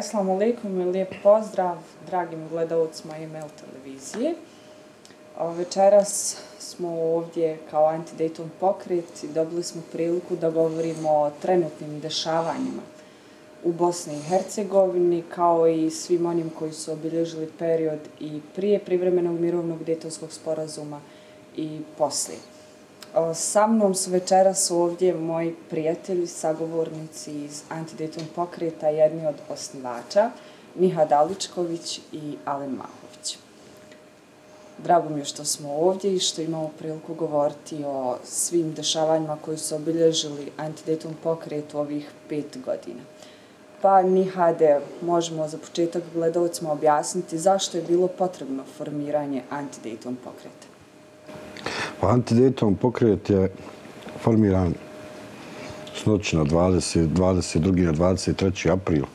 Assalamu alaikum i lijep pozdrav dragim gledalcima Email televizije. Večeras smo ovdje kao Anti-Dayton pokret i dobili smo priliku da govorimo o trenutnim dešavanjima u Bosni i Hercegovini, kao i svim onim koji su obilježili period i prije privremenog mirovnog Daytonskog sporazuma i poslije. Sa mnom su večeras ovdje moji prijatelji, sagovornici iz Anti-Dayton pokreta, jedni od osnivača, Nihat Aličković i Alen Mahović. Drago mi je što smo ovdje i što imamo priliku govoriti o svim dešavanjima koji su obilježili Anti-Dayton pokret u ovih 5 godina. Pa Nihade, možemo za početak gledalcima objasniti zašto je bilo potrebno formiranje Anti-Dayton pokreta. Anti-Dayton pokret je formiran s noći na 22. na 23. april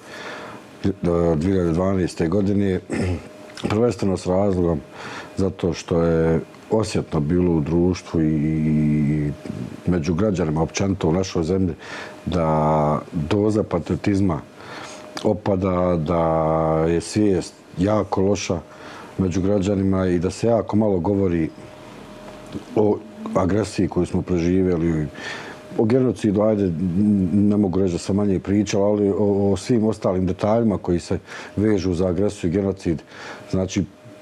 2012. godine, prvenstveno s razlogom zato što je osjetno bilo u društvu i među građanima općenito u našoj zemlji da doza patriotizma opada, da je svijest jako loša među građanima i da se jako malo govori o agresiji koju smo preživjeli, o genocidu, ajde, ne mogu reći da sam manje pričao, ali o svim ostalim detaljima koji se vežu za agresiju i genocid. Znači,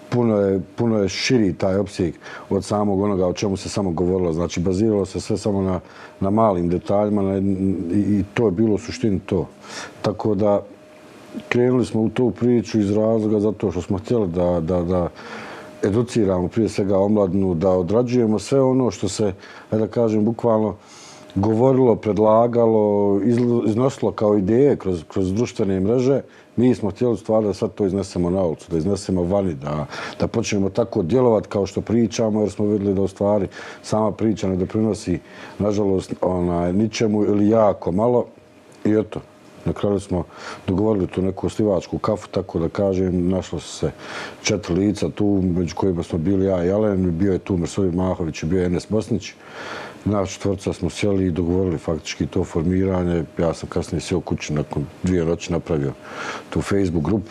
puno je širi taj opseg od samog onoga o čemu se samo govorilo. Znači, baziralo se sve samo na malim detaljima i to je bilo u suštini to. Tako da, krenuli smo u tu priču iz razloga zato što smo htjeli da educiramo prije svega omladinu, da odrađujemo sve ono što se, da kažem, bukvalno govorilo, predlagalo, iznosilo kao ideje kroz društvene mreže. Mi smo htjeli stvari da sad to iznesemo na ulicu, da iznesemo vani, da počnemo tako djelovati kao što pričamo, jer smo vidjeli da u stvari sama priča ne doprinosi, nažalost, ničemu ili jako malo. I eto, na kraju smo dogovorili tu neku osnivačku kafu, tako da kažem, našlo se 4 lica tu, među kojima smo bili ja i Alen, bio je tu Mirsovit Mahović i bio je Enes Bosnić. Nas 4 smo sjeli i dogovorili faktički to formiranje. Ja sam kasnije sjeo kući nakon 2 noći napravio tu Facebook grupu.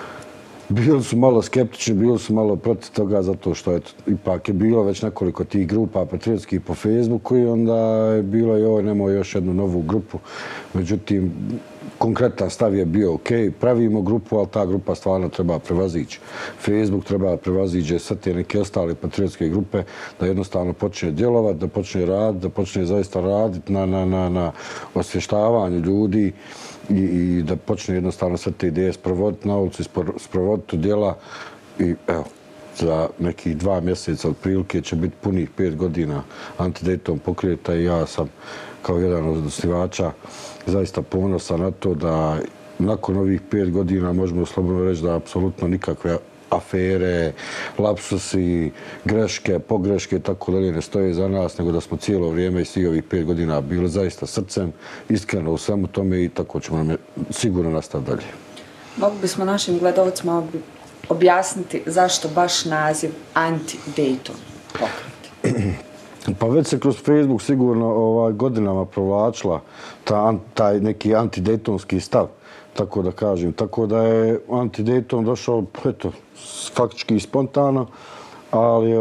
Bili su malo skeptični, bili su malo protiv toga zato što ipak je bilo već nekoliko tih grupa patriotskih po Facebooku i onda je bilo joj, nemoj još jednu novu grupu. Međutim, konkretan stav je bio ok, pravimo grupu, ali ta grupa stvarno treba prevazići Facebook, treba prevazići sve te neke ostale patriotske grupe, da jednostavno počne djelovati, da počne raditi, da počne zaista raditi na osvještavanju ljudi i da počne jednostavno sve te ideje sprovoditi na ulici, sprovoditi u djela. I evo, za nekih 2 mjeseca otprilike će biti punih 5 godina Anti-Dayton pokreta i ja sam kao jedan od osnivača zaista ponosan na to da nakon ovih 5 godina možemo slobodno reći da apsolutno nikakve afere, lapsusi, greške, pogreške i tako dalje ne stoje za nas, nego da smo cijelo vrijeme i svih ovih 5 godina bili zaista srcem, iskreno u svemu tome i tako ćemo nam sigurno nastaviti dalje. Mogli bismo našim gledalcima objasniti zašto baš naziv Anti-Dayton pokret? Pa već se kroz Facebook sigurno godinama provlačila taj neki anti-daytonski stav, tako da kažem. Tako da je Anti-Dayton došao, eto, faktički spontano, ali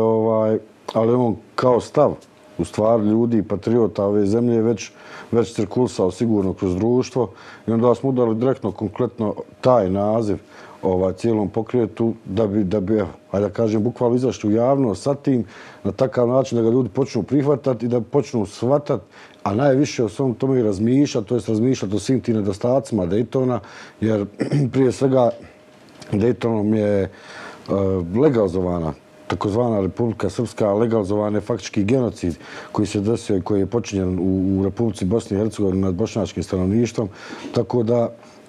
on kao stav u stvari ljudi i patriota ove zemlje je već cirkulisao sigurno kroz društvo i onda smo udali direktno, konkretno taj naziv cijelom pokretu da bi, ajde da kažem, bukvalno izašli u javnost sa tim na takav način da ga ljudi počnu prihvatati i da počnu shvatati, a najviše o svom tome i razmišljati, to jest razmišljati o svim tim nedostacima Daytona, jer prije svega Daytonom je legalizovana takozvana Republika Srpska, legalizovan je faktički genocid koji se desio i koji je počinjen u Republici Bosni i Hercegovini nad bošnjačkim stanovništvom, tako da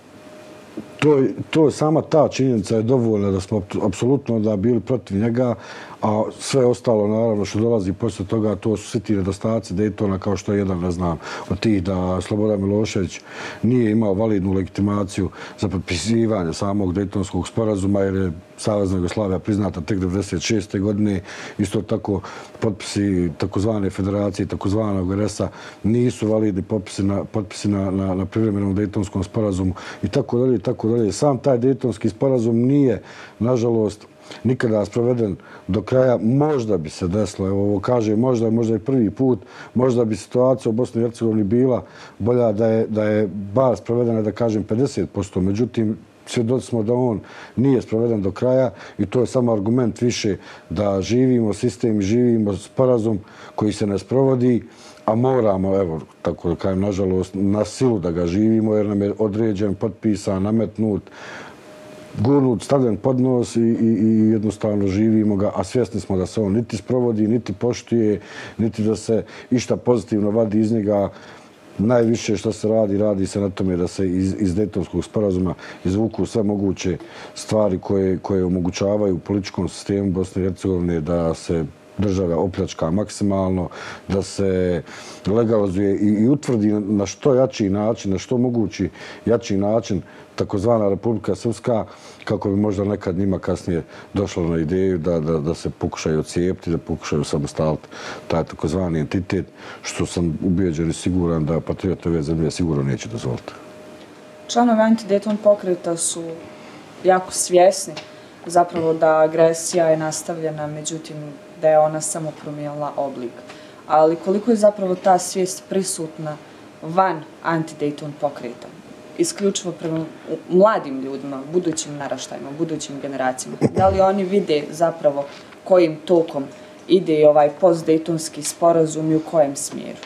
to sama ta činjenica je dovoljna da smo apsolutno da bili protiv njega, a sve ostalo naravno što dolazi poslije toga, to su svi ti nedostaci Daytona, kao što je jedan, ne znam, od tih da Slobodan Milošević nije imao validnu legitimaciju za potpisivanje samog Daytonskog sporazuma jer je Savezna Jugoslavija priznata tek 1996. godine. Isto tako potpisi takozvane federacije, takozvanog RS-a nisu validni potpisi na privremenom Daytonskom sporazumu i tako dalje, dalje. Sam taj Dejtonski sporazum nije, nažalost, nikada sproveden do kraja. Možda bi se desilo, evo ovo kaže, možda i prvi put, možda bi situacija u Bosni i Hercegovini bila bolja da je bar sprovedena, da kažem, 50%. Međutim, svjedoci smo da on nije sproveden do kraja i to je samo argument više da živimo sistem, živimo sporazum koji se ne sprovodi, a moramo, evo, tako da kažem, nažalost, na silu da ga živimo jer nam je određen, potpisan, nametnut, gurnut, stavljen pod nos i jednostavno živimo ga, a svjesni smo da se on niti sprovodi, niti poštuje, niti da se išta pozitivno vadi iz njega. Najviše što se radi se na tome da se iz Dejtonskog sporazuma izvuku sve moguće stvari koje omogućavaju političkom sistemu Bosne i Hercegovine da se država opljačka maksimalno, da se legalizuje i utvrdi na što jači način, na što mogući jači način takozvana Republika Srpska, kako bi možda nekad njima kasnije došlo na ideju da se pokušaju ocijepiti, da pokušaju samostaliti taj takozvani entitet, što sam ubijeđen i siguran da patriote ove zemlje sigurno neće dozvoliti. Članovi Anti-Dayton pokreta su jako svjesni zapravo da agresija je nastavljena, međutim da je ona samo promijenila oblik. Ali koliko je zapravo ta svijest prisutna van Anti-Dayton pokreta? Isključivo prema mladim ljudima, budućim naraštajima, budućim generacijama. Da li oni vide zapravo kojim tokom ide i ovaj post-Dejtonski sporazum i u kojem smjeru?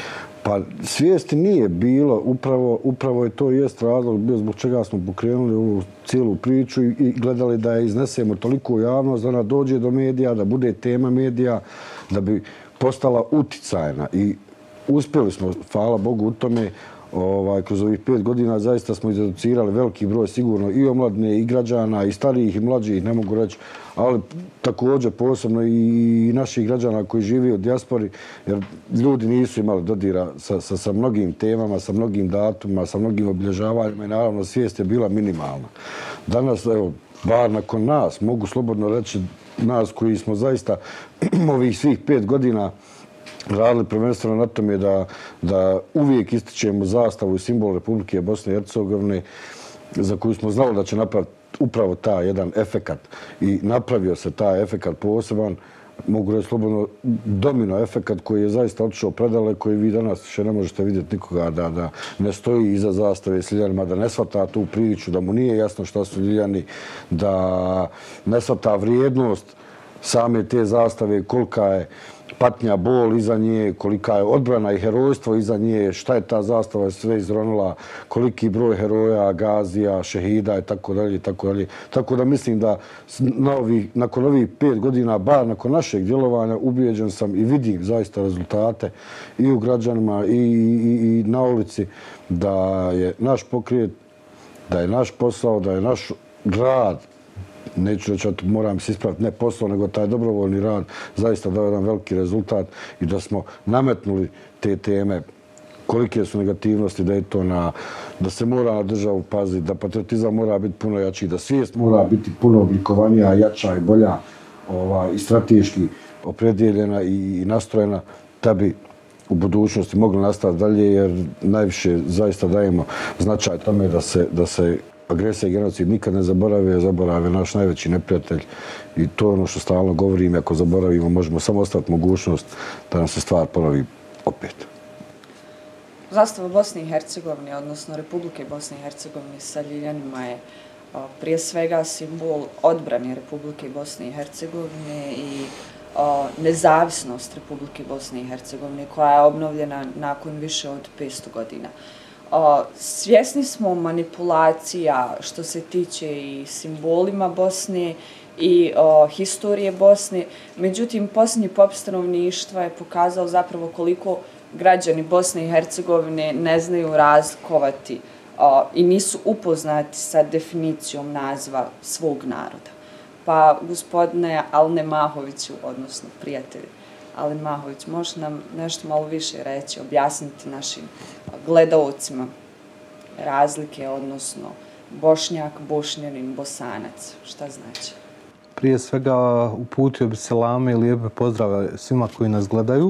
Pa svijesti nije bilo, upravo je to jest razlog bio zbog čega smo pokrenuli ovu cijelu priču i gledali da je iznesemo toliko u javnost, da ona dođe do medija, da bude tema medija, da bi postala uticajna. I uspjeli smo, hvala Bogu, u tome. Kroz ovih 5 godina zaista smo izeducirali veliki broj sigurno i omladine i građana i starijih i mlađih, ne mogu reći, ali također posebno i naših građana koji žive u dijaspori, jer ljudi nisu imali dodira sa mnogim temama, sa mnogim datumima, sa mnogim obilježavanjima i naravno svijest je bila minimalna. Danas, evo, bar nakon nas, mogu slobodno reći nas koji smo zaista ovih svih 5 godina radili prvenstveno na tome da uvijek ističemo zastavu i simbol Republike Bosne i Hercegovine za koju smo znali da će napraviti upravo taj jedan efekat. I napravio se taj efekat poseban, mogu reći slobodno, domino efekat koji je zaista otišao predale, koji vi danas više ne možete vidjeti nikoga da ne stoji iza zastave s Liljanima, da ne shvata tu priču, da mu nije jasno šta su Liljani, da ne shvata vrijednost same te zastave, kolika je patnja, bol iza nje, kolika je odbrana i herojstvo iza nje, šta je ta zastava sve izronila, koliki broj heroja, gazija, šehida i tako dalje. Tako da mislim da nakon ovih 5 godina, bar nakon našeg djelovanja, ubijeđen sam i vidim zaista rezultate i u građanima i na ulici da je naš pokret, da je naš posao, da je naš rad, neću reći, moram se ispraviti, ne posao, nego taj dobrovoljni rad zaista dao jedan veliki rezultat i da smo nametnuli te teme, kolike su negativnosti, da se mora na državu paziti, da patriotizam mora biti puno jači, da svijest mora biti puno oblikovanija, jača i bolja i strateški opredjeljena i nastrojena da bi u budućnosti mogli nastaviti dalje, jer najviše zaista dajemo značaj tome da se agresija i genocid nikad ne zaborave naš najveći neprijatelj i to je ono što stalno govorim, ako zaboravimo možemo samo ostaviti mogućnost da nam se stvar ponovi opet. Zastava Bosne i Hercegovine, odnosno Republike Bosne i Hercegovine sa Ljiljanima je prije svega simbol odbrane Republike Bosne i Hercegovine i nezavisnost Republike Bosne i Hercegovine koja je obnovljena nakon više od 500 godina. Svjesni smo manipulacija što se tiče i simbolima Bosne i historije Bosne, međutim posljednji popis stanovništva je pokazao zapravo koliko građani Bosne i Hercegovine ne znaju razlikovati i nisu upoznati sa definicijom naziva svog naroda. Pa gospodine Alne Mahoviću, odnosno prijatelji, Alen Mahović, možeš nam nešto malo više reći, objasniti našim gledaocima razlike, odnosno Bošnjak, Bošnjanin, Bosanac, šta znači? Prije svega uputio bi selame i lijepe pozdrave svima koji nas gledaju.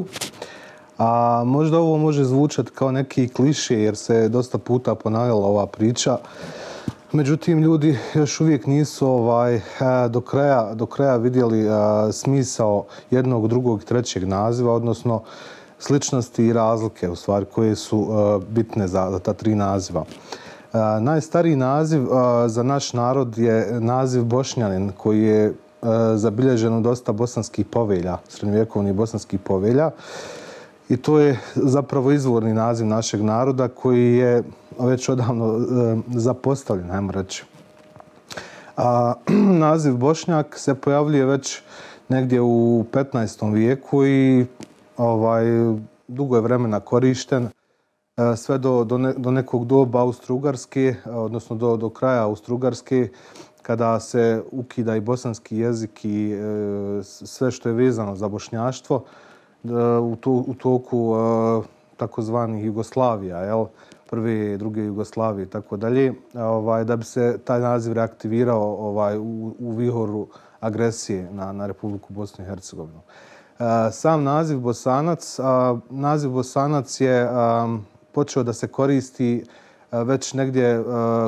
A možda ovo može zvučati kao neki kliše jer se dosta puta ponavljala ova priča. Međutim, ljudi još uvijek nisu do kraja vidjeli smisao jednog, drugog i trećeg naziva, odnosno sličnosti i razlike u stvari koje su bitne za ta tri naziva. Najstariji naziv za naš narod je naziv Bošnjanin, koji je zabilježen u dosta bosanskih povelja, srednjovjekovnih bosanskih povelja. I to je zapravo izvorni naziv našeg naroda koji je već odavno zapostavljen, ajmo reći. Naziv Bošnjak se pojavljuje već negdje u 15. vijeku i dugo je vremena korišten, sve do nekog doba Austro-Ugarske, odnosno do kraja Austro-Ugarske, kada se ukida i bosanski jezik i sve što je vezano za bošnjaštvo u toku takozvanih Jugoslavija, prve, druge Jugoslavije i tako dalje, da bi se taj naziv reaktivirao u vihoru agresije na Republiku Bosnu i Hercegovinu. Sam naziv Bosanac je počeo da se koristi već negdje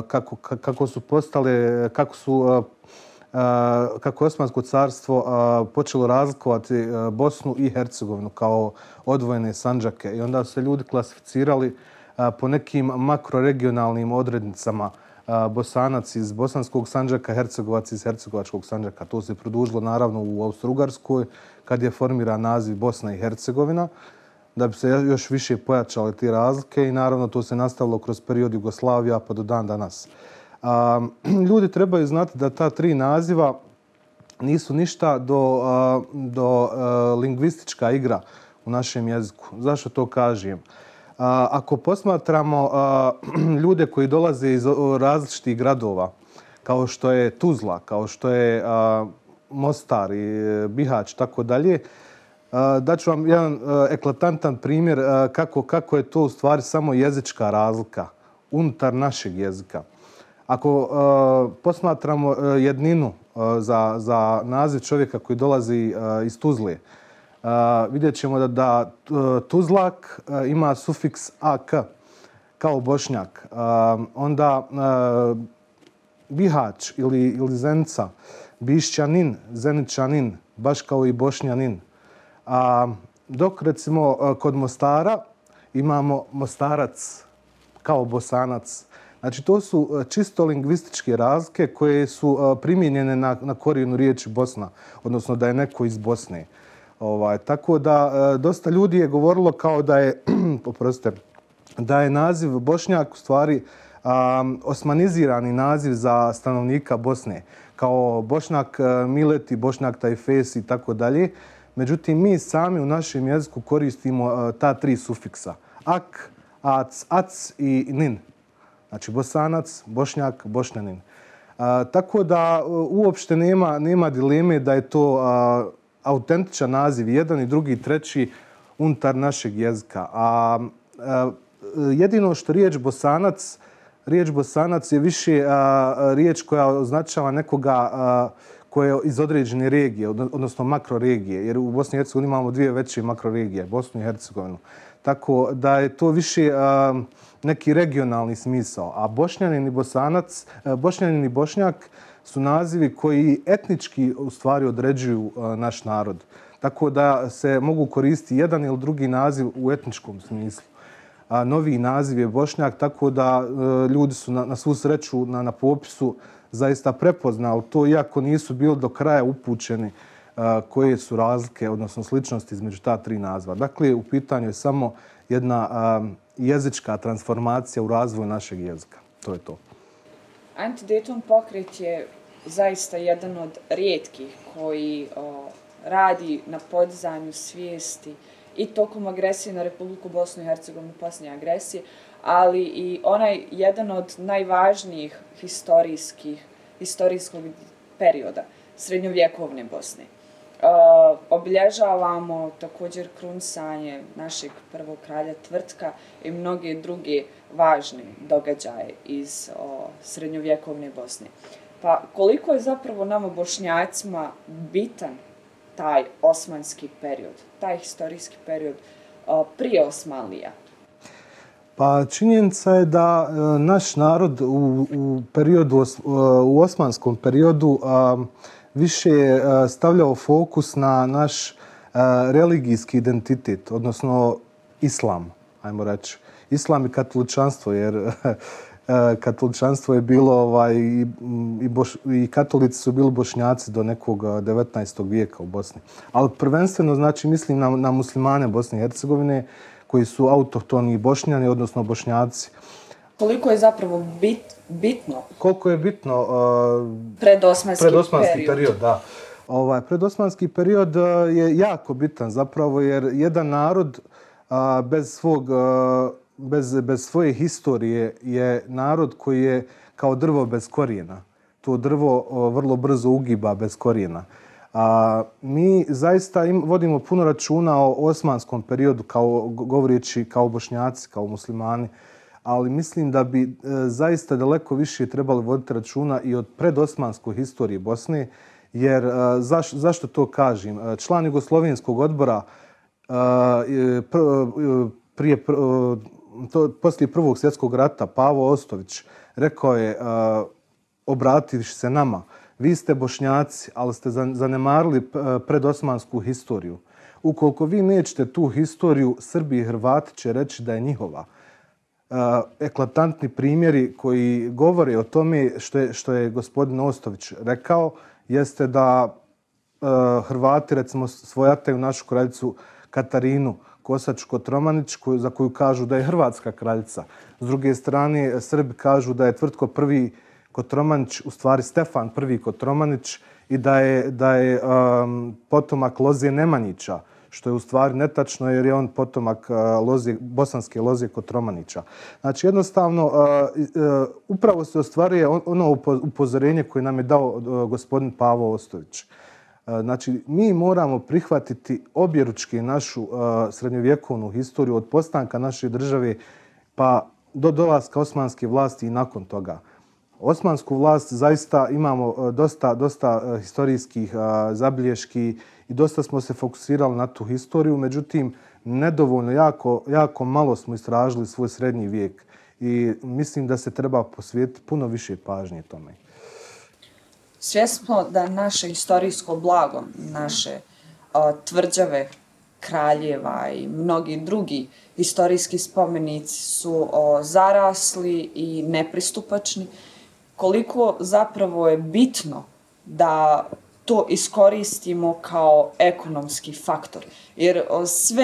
kako je Osmansko carstvo počelo razlikovati Bosnu i Hercegovinu kao odvojene sandžake. I onda su se ljudi klasificirali po nekim makroregionalnim odrednicama. Bosanac iz bosanskog sandžaka, Hercegovac iz hercegovačkog sandžaka. To se produžilo naravno u Austro-Ugarskoj kad je formiran naziv Bosna i Hercegovina, da bi se još više pojačale te razlike i naravno to se nastavilo kroz period Jugoslavija pa do dan danas. Ljudi trebaju znati da ta tri naziva nisu ništa do lingvistička igra u našem jeziku. Zašto to kažem? Ako posmatramo ljude koji dolaze iz različitih gradova, kao što je Tuzla, kao što je Mostar i Bihać, tako dalje, daću vam jedan eklatantan primjer kako je to u stvari samo jezička razlika unutar našeg jezika. Ako posmatramo jedninu za naziv čovjeka koji dolazi iz Tuzle, vidjet ćemo da Tuzlak ima sufiks ak, kao Bošnjak. Onda Bihać ili Zenica, Bišćanin, Zeničanin, baš kao i Bošnjanin. Dok recimo kod Mostara imamo Mostarac kao Bosanac. Znači to su čisto lingvističke razlike koje su primijenjene na korijenu riječi Bosna, odnosno da je neko iz Bosne. Tako da dosta ljudi je govorilo kao da je naziv Bošnjak u stvari osmanizirani naziv za stanovnika Bosne, kao Bošnjak Mileti, Bošnjak Tajfes i tako dalje. Međutim, mi sami u našem jeziku koristimo ta tri sufiksa. Ak, ac, ac i nin. Znači Bosanac, Bošnjak, Bošnjanin. Tako da uopšte nema dileme da je to autentičan naziv, jedan i drugi i treći unutar našeg jezika. Jedino što riječ Bosanac je više riječ koja označava nekoga koja je iz određene regije, odnosno makroregije, jer u Bosni i Hercegovini imamo dvije veće makroregije, Bosnu i Hercegovinu. Tako da je to više neki regionalni smisao. A Bošnjanin i Bosanac, Bošnjanin i Bošnjak su nazivi koji etnički u stvari određuju naš narod. Tako da se mogu koristiti jedan ili drugi naziv u etničkom smislu. Novi naziv je Bošnjak, tako da ljudi su na svu sreću na popisu zaista prepoznali to, iako nisu bili do kraja upućeni koje su razlike, odnosno sličnosti između ta tri naziva. Dakle, u pitanju je samo jedna jezička transformacija u razvoju našeg jezika. To je to. Anti-Dayton pokret je zaista jedan od rijetkih koji radi na podizanju svijesti i tokom agresije na Republiku Bosnu i Hercegovinu, posljednje agresije, ali i onaj jedan od najvažnijih historijskog perioda srednjovjekovne Bosne. Obilježavamo također krunisanje našeg prvog kralja Tvrtka i mnoge druge važne događaje iz srednjovjekovne Bosne. Pa koliko je zapravo nama Bošnjacima bitan taj osmanski period, taj historijski period prije Osmanlija? Pa činjenica je da naš narod u osmanskom periodu više je stavljao fokus na naš religijski identitet, odnosno islam, ajmo reći. Islam i katoličanstvo, jer katoličanstvo je bilo i katolici su bili Bošnjaci do nekog 19. vijeka u Bosni. Ali prvenstveno, znači, mislim na muslimane Bosne i Hercegovine koji su autohtoni Bošnjani, odnosno Bošnjaci. Koliko je zapravo bitno? Koliko je bitno Predosmanski period, da. Predosmanski period je jako bitan zapravo jer jedan narod bez svoje historije je narod koji je kao drvo bez korijena. To drvo vrlo brzo ugiba bez korijena. Mi zaista vodimo puno računa o osmanskom periodu, govoreći kao Bošnjaci, kao muslimani, ali mislim da bi zaista daleko više trebali voditi računa i od predosmanskoj historiji Bosne, jer zašto to kažem? Član Jugoslovenskog odbora poslije Prvog svjetskog rata, Pavo Ostović, rekao je, obrativši se nama, vi ste Bošnjaci, ali ste zanemarili predosmansku historiju. Ukoliko vi nećete tu historiju, Srbi i Hrvati će reći da je njihova. Eklatantni primjeri koji govore o tome što je gospodin Ostović rekao, jeste da Hrvati, recimo, svojataju našu kraljicu Katarinu Kosač-Kotromanić, za koju kažu da je hrvatska kraljica. S druge strane, Srbi kažu da je Tvrtko I. Kotromanić, u stvari Stefan I. Kotromanić, i da je potomak Lozije Nemanjića, što je u stvari netačno jer je on potomak bosanske Lozije Kotromanića. Znači, jednostavno, upravo se ostvaruje ono upozorenje koje nam je dao gospodin Pavo Ostović. Znači, mi moramo prihvatiti objeručki našu srednjovjekovnu historiju od postanka naše države pa do dolaska osmanske vlasti i nakon toga. Osmansku vlast zaista imamo dosta historijskih zabilješki i dosta smo se fokusirali na tu historiju, međutim, nedovoljno, jako malo smo istražili svoj srednji vijek i mislim da se treba posvetiti puno više pažnje tome. Svjesni smo da naše historijsko blago, naše tvrđave kraljeva i mnogi drugi historijski spomenici su zarasli i nepristupačni. Koliko zapravo je bitno da to iskoristimo kao ekonomski faktor. Jer sve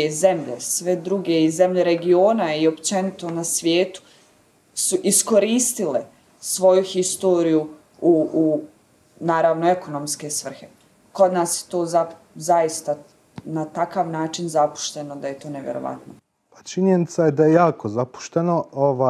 druge zemlje regiona i općenito na svijetu su iskoristile svoju historiju u naravno ekonomske svrhe. Kod nas je to zaista na takav način zapušteno da je to nevjerovatno. Činjenica je da je jako zapušteno,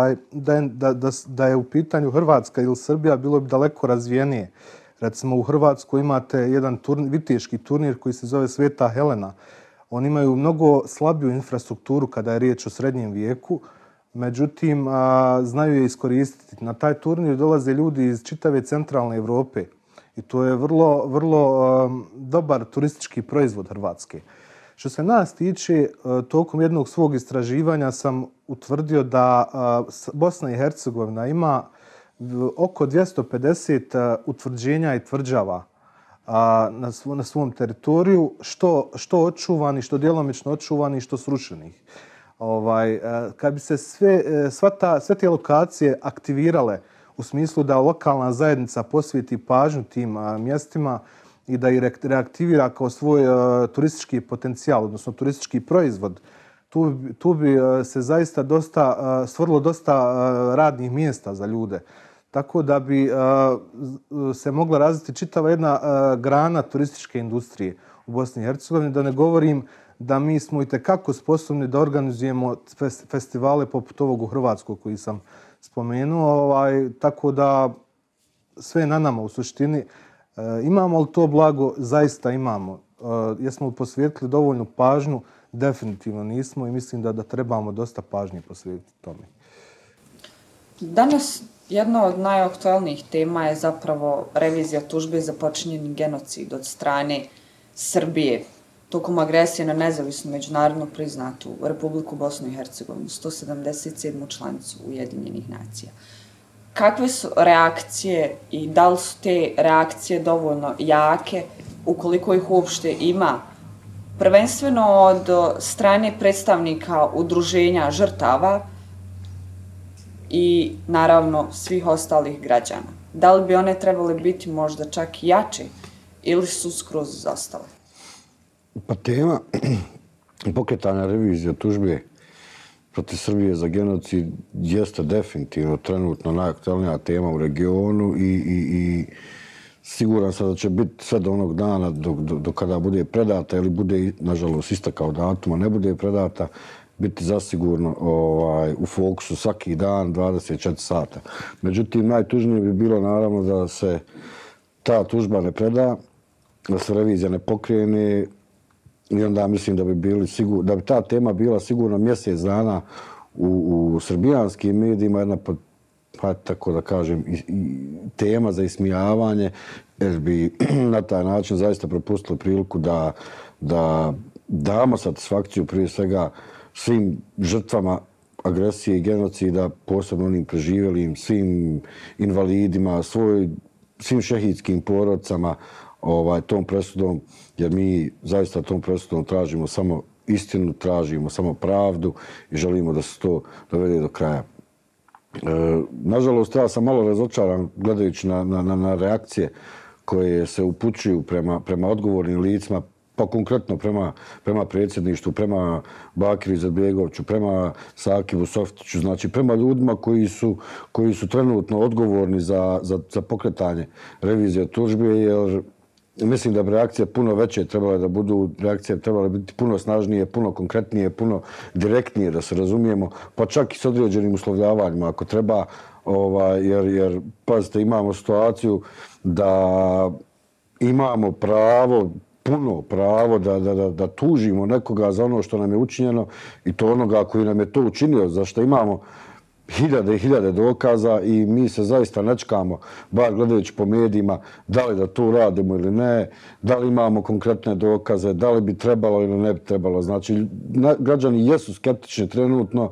da je u pitanju Hrvatska ili Srbija bilo bi daleko razvijenije. Recimo u Hrvatskoj imate jedan viteški turnir koji se zove Sveta Helena. Oni imaju mnogo slabiju infrastrukturu kada je riječ o srednjem vijeku, međutim znaju je iskoristiti. Na taj turnir dolaze ljudi iz čitave centralne Europe i to je vrlo dobar turistički proizvod Hrvatske. Što se nas tiče, tokom jednog svog istraživanja sam utvrdio da Bosna i Hercegovina ima oko 250 utvrđenja i tvrđava na svom teritoriju, što očuvani, što djelomično očuvani, što srušenih. Kad bi se sve te lokacije aktivirale u smislu da lokalna zajednica posveti pažnju tim mjestima i da ih reaktivira kao svoj turistički potencijal, odnosno turistički proizvod, tu bi se zaista stvorilo dosta radnih mjesta za ljude. Tako da bi se mogla razviti čitava jedna grana turističke industrije u Bosni i Hercegovini. Da ne govorim da mi smo itekako sposobni da organizujemo festivale poput ovog u Hrvatskoj koji sam spomenuo. Tako da sve je na nama u suštini. Imamo li to blago? Zaista imamo. Jesmo li posvetili dovoljnu pažnju? Definitivno nismo i mislim da trebamo dosta pažnje posvetiti tome. Danas jedna od najaktualnijih tema je zapravo revizija tužbe za počinjeni genocid od strane Srbije. tokom agresije na nezavisnu međunarodno priznatu Republiku Bosnu i Hercegovinu, 177. članicu Ujedinjenih nacija. Kakve su reakcije i da li su te reakcije dovoljno jake, ukoliko ih uopšte ima, prvenstveno od strane predstavnika udruženja žrtava i naravno svih ostalih građana? Da li bi one trebale biti možda čak i jače ili su skroz izostale? Pa tema pokretanja revizije tužbe protiv Srbije za genocid jeste definitivno trenutno najaktualnija tema u regionu i siguran sam da će biti sve do onog dana do kada bude predata ili bude, nažalost, istakao datuma, ne bude predata, biti zasigurno u fokusu svaki dan 24 sata. Međutim, najtužnije bi bilo naravno da se ta tužba ne preda, da se revizija ne pokrene i onda mislim da bi ta tema bila sigurno mjesec dana u srbijanskim medijima, jedna pa tako da kažem, tema za ismijavanje, jer bi na taj način zaista propustili priliku da damo satisfakciju prije svega svim žrtvama agresije i genocida, posebno onim preživjelim, svim invalidima, svim šehidskim porodcama, tom presudom, jer mi zaista tom presudom tražimo samo istinu, tražimo samo pravdu i želimo da se to dovede do kraja. Nažalost, ja sam malo razočaran gledajući na reakcije koje se upućuju prema odgovornim licima, pa konkretno prema predsjedništvu, prema Bakiru Izetbegoviću, prema Sakivu Softiću, znači prema ljudima koji su trenutno odgovorni za pokretanje revizije tužbe, jer mislim da bi reakcije puno veće trebale da budu, reakcije trebale biti puno snažnije, puno konkretnije, puno direktnije, da se razumijemo, pa čak i s određenim uslovljavanjima ako treba, jer pazite, imamo situaciju da imamo pravo, puno pravo da tužimo nekoga za ono što nam je učinjeno i to onoga koji nam je to učinio, za što imamo hiljade i hiljade dokaza i mi se zaista nečkamo, bar gledajući po medijima, da li da to radimo ili ne, da li imamo konkretne dokaze, da li bi trebalo ili ne bi trebalo. Znači, građani jesu skeptični trenutno,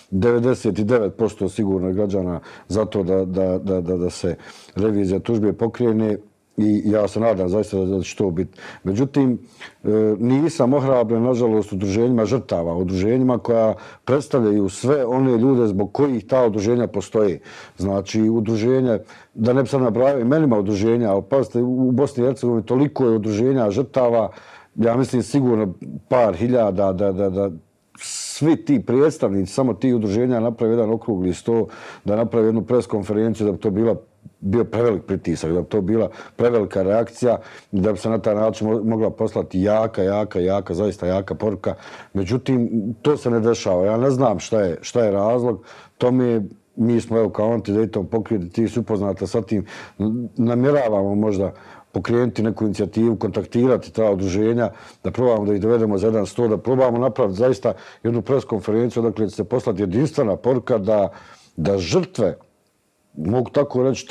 99% sigurno je građana za to da se revizija tužbe pokrene i ja se nadam zaista da će to biti. Međutim, nisam ohrabren, nažalost, udruženjima žrtava, udruženjima koja predstavljaju sve one ljude zbog kojih ta udruženja postoje. Znači, udruženje, da ne bi sad nabrajao imenima udruženja, ali pazite, u Bosni i Hercegovini toliko je udruženja žrtava, ja mislim sigurno par hiljada, da svi ti predstavnici, samo ti udruženja naprave jedan okrugli sto, da naprave jednu preskonferenciju, da bi to bio prevelik pritisak, da bi to bila prevelika reakcija i da bi se na taj način mogla poslati jaka, zaista jaka poruka. Međutim, to se ne dešava. Ja ne znam šta je razlog. Mi smo evo kao Anti-Dayton pokreti, ti su upoznata sa tim, namjeravamo možda pokrenuti neku inicijativu, kontaktirati ta udruženja, da probamo da ih dovedemo za jedan sto, da probamo napraviti zaista jednu preskonferenciju, dakle će se poslati jedinstvena poruka da žrtve, mogu tako reći,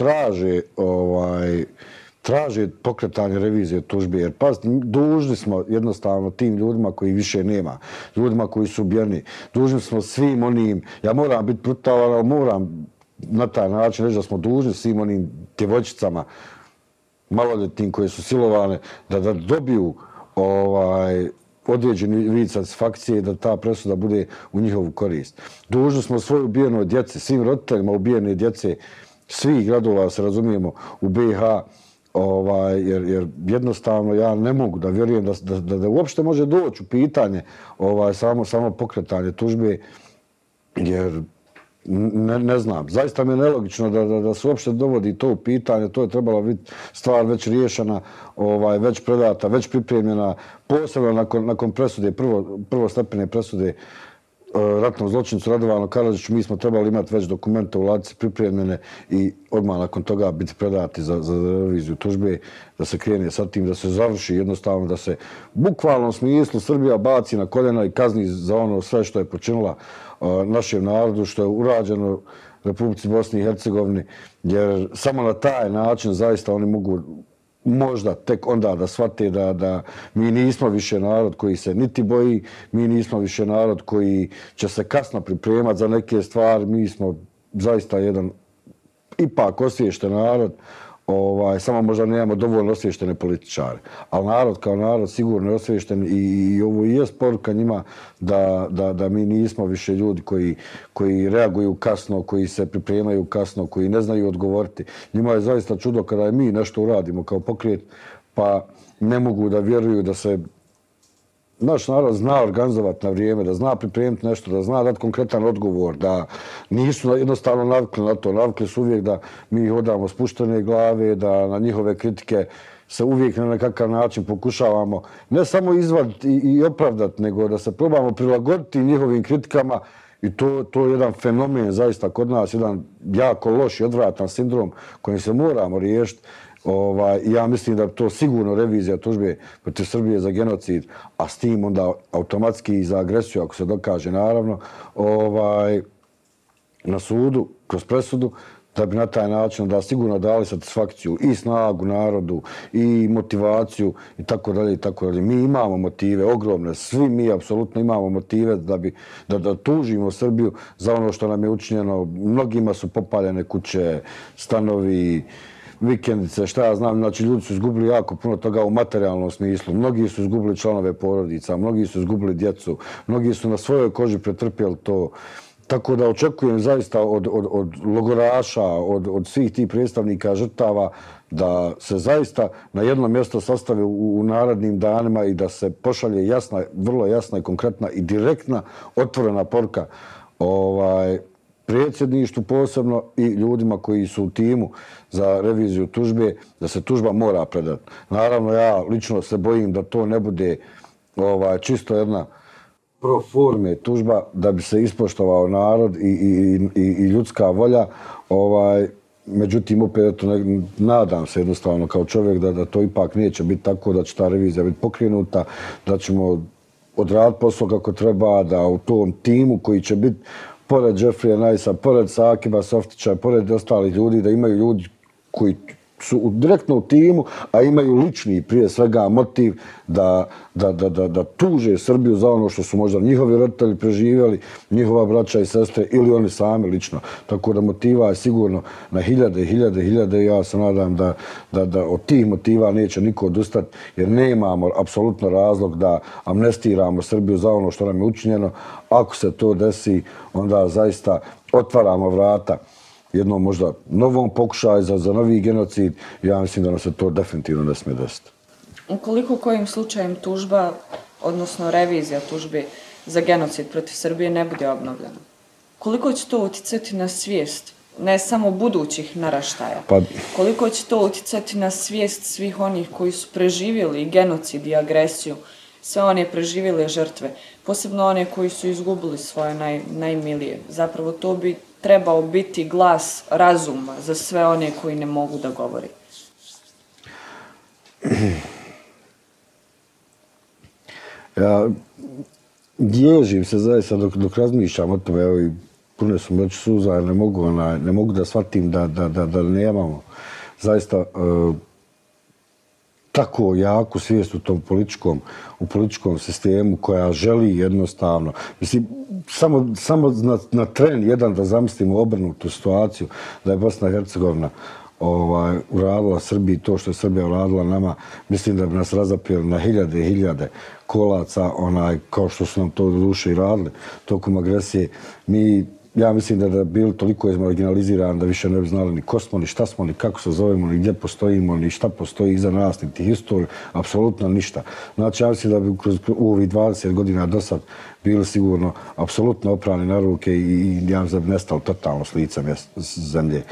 traže pokretanje revizije tužbe, jer pazite, dužni smo jednostavno tim ljudima koji više nema, ljudima koji su ubijeni, dužni smo svim onim, ja moram biti brutalan, ali moram na taj način reći da smo dužni svim onim djevojčicama, maloljetnim koje su silovane, da dobiju određeni vid satisfakcije i da ta presuda bude u njihovu korist. Dužni smo svoj ubijenoj djeci, svim roditeljima ubijene djece, svih gradova, se razumijemo, u BiH, jer jednostavno ja ne mogu da vjerujem da uopšte može doći u pitanje samo pokretanje tužbe, jer ne znam, zaista mi je nelogično da se uopšte dovodi to u pitanje, to je trebalo biti stvar već riješena, već predata, već pripremljena, posebno nakon presude, prvostepene presude ratnom zločincu Radovanu Karadžiću, mi smo trebali imati već dokumente u ladici pripremljene i odmah nakon toga biti predati za reviziju tužbe, da se krene sa tim, da se završi jednostavno, da se bukvalnom smislu Srbija baci na koljena i kazni za ono sve što je počinila našem narodu, što je urađeno Republici Bosni i Hercegovini, jer samo na taj način zaista oni mogu možda tek onda da shvate da mi nismo više narod koji se niti boji, mi nismo više narod koji će se kasno pripremati za neke stvari, mi smo zaista jedan ipak osviješten narod, samo možda nemamo dovoljno osviještene političare. Ali narod kao narod sigurno je osviješten i ovo i je poruka njima da mi nismo više ljudi koji reaguju kasno, koji se pripremaju kasno, koji ne znaju odgovoriti. Njima je zaista čudo kada mi nešto uradimo kao pokret, pa ne mogu da vjeruju da se naš narod zna organizovati na vrijeme, da zna pripremiti nešto, da zna dati konkretan odgovor, da nisu jednostavno navikli na to. Navikli su uvijek da mi hodamo spuštene glave, da na njihove kritike se uvijek na nekakav način pokušavamo ne samo izvaditi i opravdati, nego da se probamo prilagoditi njihovim kritikama i to je jedan fenomen zaista kod nas, jedan jako loš i odvratan sindrom kojim se moramo riješiti. Ja mislim da to sigurno revizija tužbe protiv Srbije za genocid, a s tim onda automatski i za agresiju, ako se dokaže naravno, na sudu, kroz presudu, da bi na taj način da sigurno dali satisfakciju i snagu narodu i motivaciju i tako dalje i tako dalje. Mi imamo motive ogromne, svi mi apsolutno imamo motive da tužimo Srbiju za ono što nam je učinjeno. Mnogima su popaljene kuće, stanovi, vikendice, šta ja znam, znači ljudi su izgubili jako puno toga u materijalnom smislu. Mnogi su izgubili članove porodica, mnogi su izgubili djecu, mnogi su na svojoj koži pretrpjeli to. Tako da očekujem zaista od logoraša, od svih tih predstavnika žrtava da se zaista na jedno mjesto sastave u narednim danima i da se pošalje jasna, vrlo jasna i konkretna i direktna otvorena poruka predsjedništvu posebno i ljudima koji su u timu za reviziju tužbe, da se tužba mora predati. Naravno, ja lično se bojim da to ne bude čisto jedna pro forme tužba, da bi se ispoštovao narod i ljudska volja. Međutim, opet, nadam se jednostavno kao čovjek da to ipak neće biti tako, da će ta revizija biti pokrenuta, da ćemo odraditi posao kako treba, da u tom timu koji će biti pored Jeffrija Najsa, pored Sakiba Softića, pored ostalih ljudi, da imaju ljudi koji su direktno u timu, a imaju lični prije svega motiv da tuže Srbiju za ono što su možda njihovi roditelji preživjeli, njihova braća i sestre ili oni sami lično. Tako da motiva je sigurno na hiljade i ja se nadam da od tih motiva neće niko odustati, jer nemamo apsolutno razlog da amnestiramo Srbiju za ono što nam je učinjeno. Ako se to desi, onda zaista otvaramo vrata jednom možda novom pokušaju za novi genocid. Ja mislim da nam se to definitivno ne smije desiti. Ukoliko kojim slučajem tužba, odnosno revizija tužbe za genocid protiv Srbije ne bude obnovljena, koliko će to utjecati na svijest, ne samo budućih naraštaja, koliko će to utjecati na svijest svih onih koji su preživjeli genocid i agresiju, sve one preživjele žrtve, posebno one koji su izgubili svoje najmilije. Zapravo to bi trebao biti glas razuma za sve one koji ne mogu da govori. Ja dježim se zaista dok razmišljam o tome, evo i pune su mreći suza, jer ne mogu da shvatim da nemamo zaista tako jaku svijest u tom političkom sistemu koja želi jednostavno. Mislim, samo na tren jedan da zamislimo obrnutu situaciju, da je Bosna i Hercegovina uradila Srbiji to što je Srbija uradila nama, mislim da bi nas razapeli na hiljade i hiljade kolaca, kao što su nam to do duše i radili tokom agresije. Ja mislim da je bili toliko izmarginalizirani da više ne bi znali ni ko smo, ni šta smo, ni kako se zovemo, ni gdje postojimo, ni šta postoji iza nas, ni tih historija, apsolutno ništa. Znači, ja mislim da bi u ovih 20 godina do sad bili sigurno apsolutno oprani na ruke i ja mislim da bi nestali totalno s lica zemlje.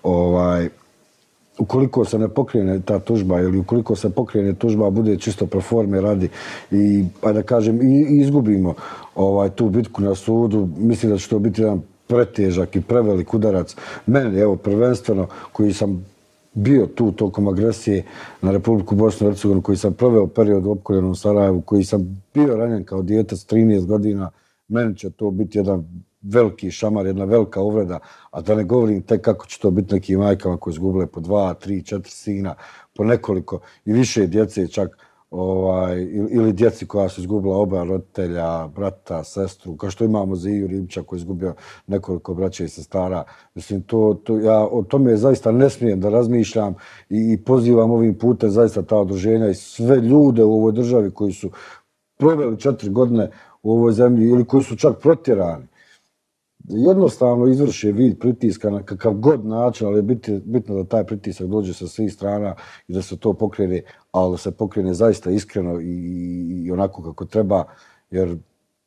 Ukoliko se ne pokrene ta tužba ili ukoliko se pokrene tužba, bude čisto pro forme radi i, da kažem, i izgubimo tu bitku na sudu, mislim da će to biti jedan pretežak i prevelik udarac. Meni, evo, prvenstveno, koji sam bio tu tokom agresije na Republiku Bosnu i Hercegovinu, koji sam proveo period u opkoljenom Sarajevu, koji sam bio ranjen kao dijete s 13 godina, meni će to biti jedan veliki šamar, jedna velika uvreda, a da ne govorim tek kako će to biti nekim majkama koji izgubile po 2, 3, 4 sina, po nekoliko i više djece čak ili djeci koja su izgubila oba roditelja, brata, sestru, kao što imamo za Iju Ribića koji je izgubio nekoliko braća i sestara. Mislim, ja o tome zaista ne smijem da razmišljam i pozivam ovim putem zaista ta udruženja i sve ljude u ovoj državi koji su proveli 4 godine u ovoj zemlji ili koji su čak protjerani. Jednostavno izvrše vid pritiska na kakav god način, ali je bitno da taj pritisak dođe sa svih strana i da se to pokrene, ali da se pokrene zaista iskreno i onako kako treba, jer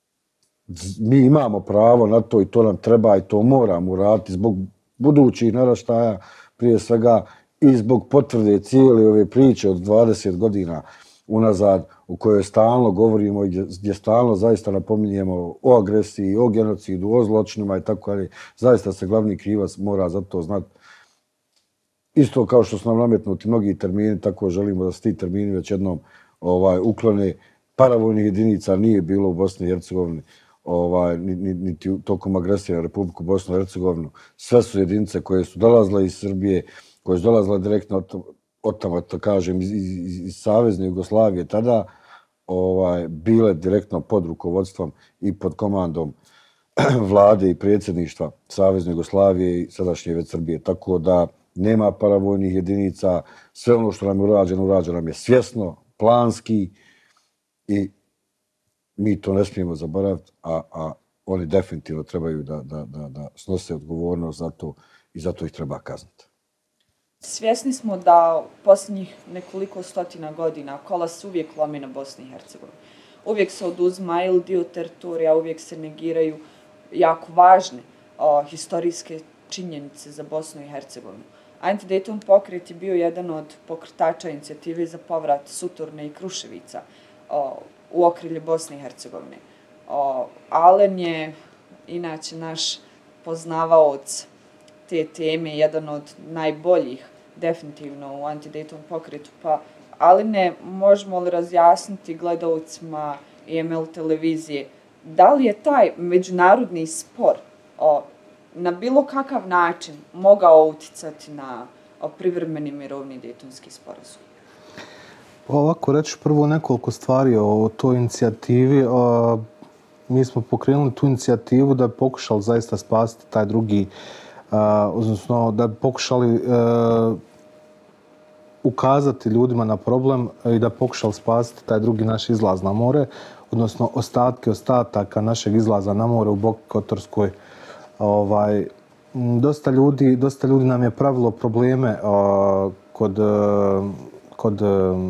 mi imamo pravo na to i to nam treba i to moramo uraditi zbog budućih naraštaja prije svega i zbog potvrde cijele ove priče od 20 godina unazad u kojoj stalno govorimo i gdje stalno zaista napominjemo o agresiji, o genocidu, o zločinima i tako dalje. Zaista se glavni krivac mora za to znati. Isto kao što su nam nametnuti mnogi termini, tako želimo da se ti termini već jednom uklone. Paravojnih jedinica nije bilo u Bosni i Hercegovini, niti tokom agresije na Republiku Bosnu i Hercegovinu. Sve su jedinice koje su dolazile iz Srbije, koje su dolazile direktno od tamo, to kažem, iz Savezne Jugoslavije tada, bile direktno pod rukovodstvom i pod komandom vlade i predsjedništva Savezne Jugoslavije i sadašnje već Srbije. Tako da nema paravojnih jedinica, sve ono što nam je urađeno nam je svjesno, planski i mi to ne smijemo zaboraviti, a oni definitivno trebaju da snose odgovornost za to i zato ih treba kazniti. Svjesni smo da posljednjih nekoliko stotina godina kolas uvijek lomi na Bosni i Hercegovini. Uvijek se oduzma ili dio teritorija, uvijek se negiraju jako važne historijske činjenice za Bosnu i Hercegovinu. Anti-Dayton pokret je bio jedan od pokretača inicijative za povrat Sutorne i Kruševica u okrilje Bosne i Hercegovine. Alen je, inače, naš poznavaoc te teme, jedan od najboljih definitivno u Anti-Dayton pokretu. Pa, Aline, možemo li razjasniti gledalcima EML televizije da li je taj međunarodni spor na bilo kakav način mogao uticati na privremeni mirovni Daytonski sporazum? Ovako, reći prvo nekoliko stvari o toj inicijativi. Mi smo pokrenuli tu inicijativu da bi pokušali zaista spasiti taj drugi, odnosno da bi pokušali ukazati ljudima na problem i da pokušali spasiti taj drugi naš izlaz na more, odnosno ostataka našeg izlaza na more u Boki Kotorskoj. Dosta ljudi nam je pravilo probleme kod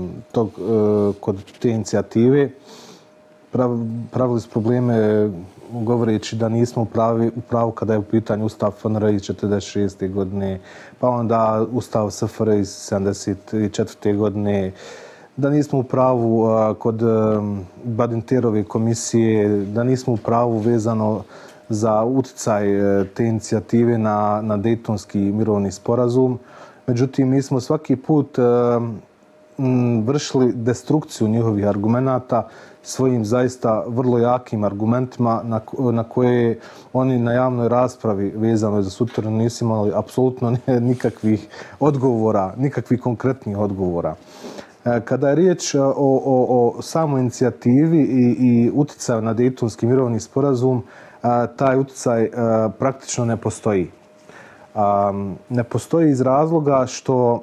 te inicijative. Pravili su probleme govoreći da nismo u pravu kada je u pitanju Ustav FNRJ iz 1946. godine, pa onda Ustav SFRJ iz 1974. godine, da nismo u pravu kod Badinterove komisije, da nismo u pravu vezano za utjecaj te inicijative na Daytonski mirovni sporazum. Međutim, mi smo svaki put vršili destrukciju njihovih argumenata svojim zaista vrlo jakim argumentima na koje oni na javnoj raspravi vezano za Sutornu nisu imali apsolutno nikakvih odgovora, nikakvih konkretnih odgovora. Kada je riječ o samoj inicijativi i utjecaju na Daytonski mirovni sporazum, taj utjecaj praktično ne postoji. Ne postoji iz razloga što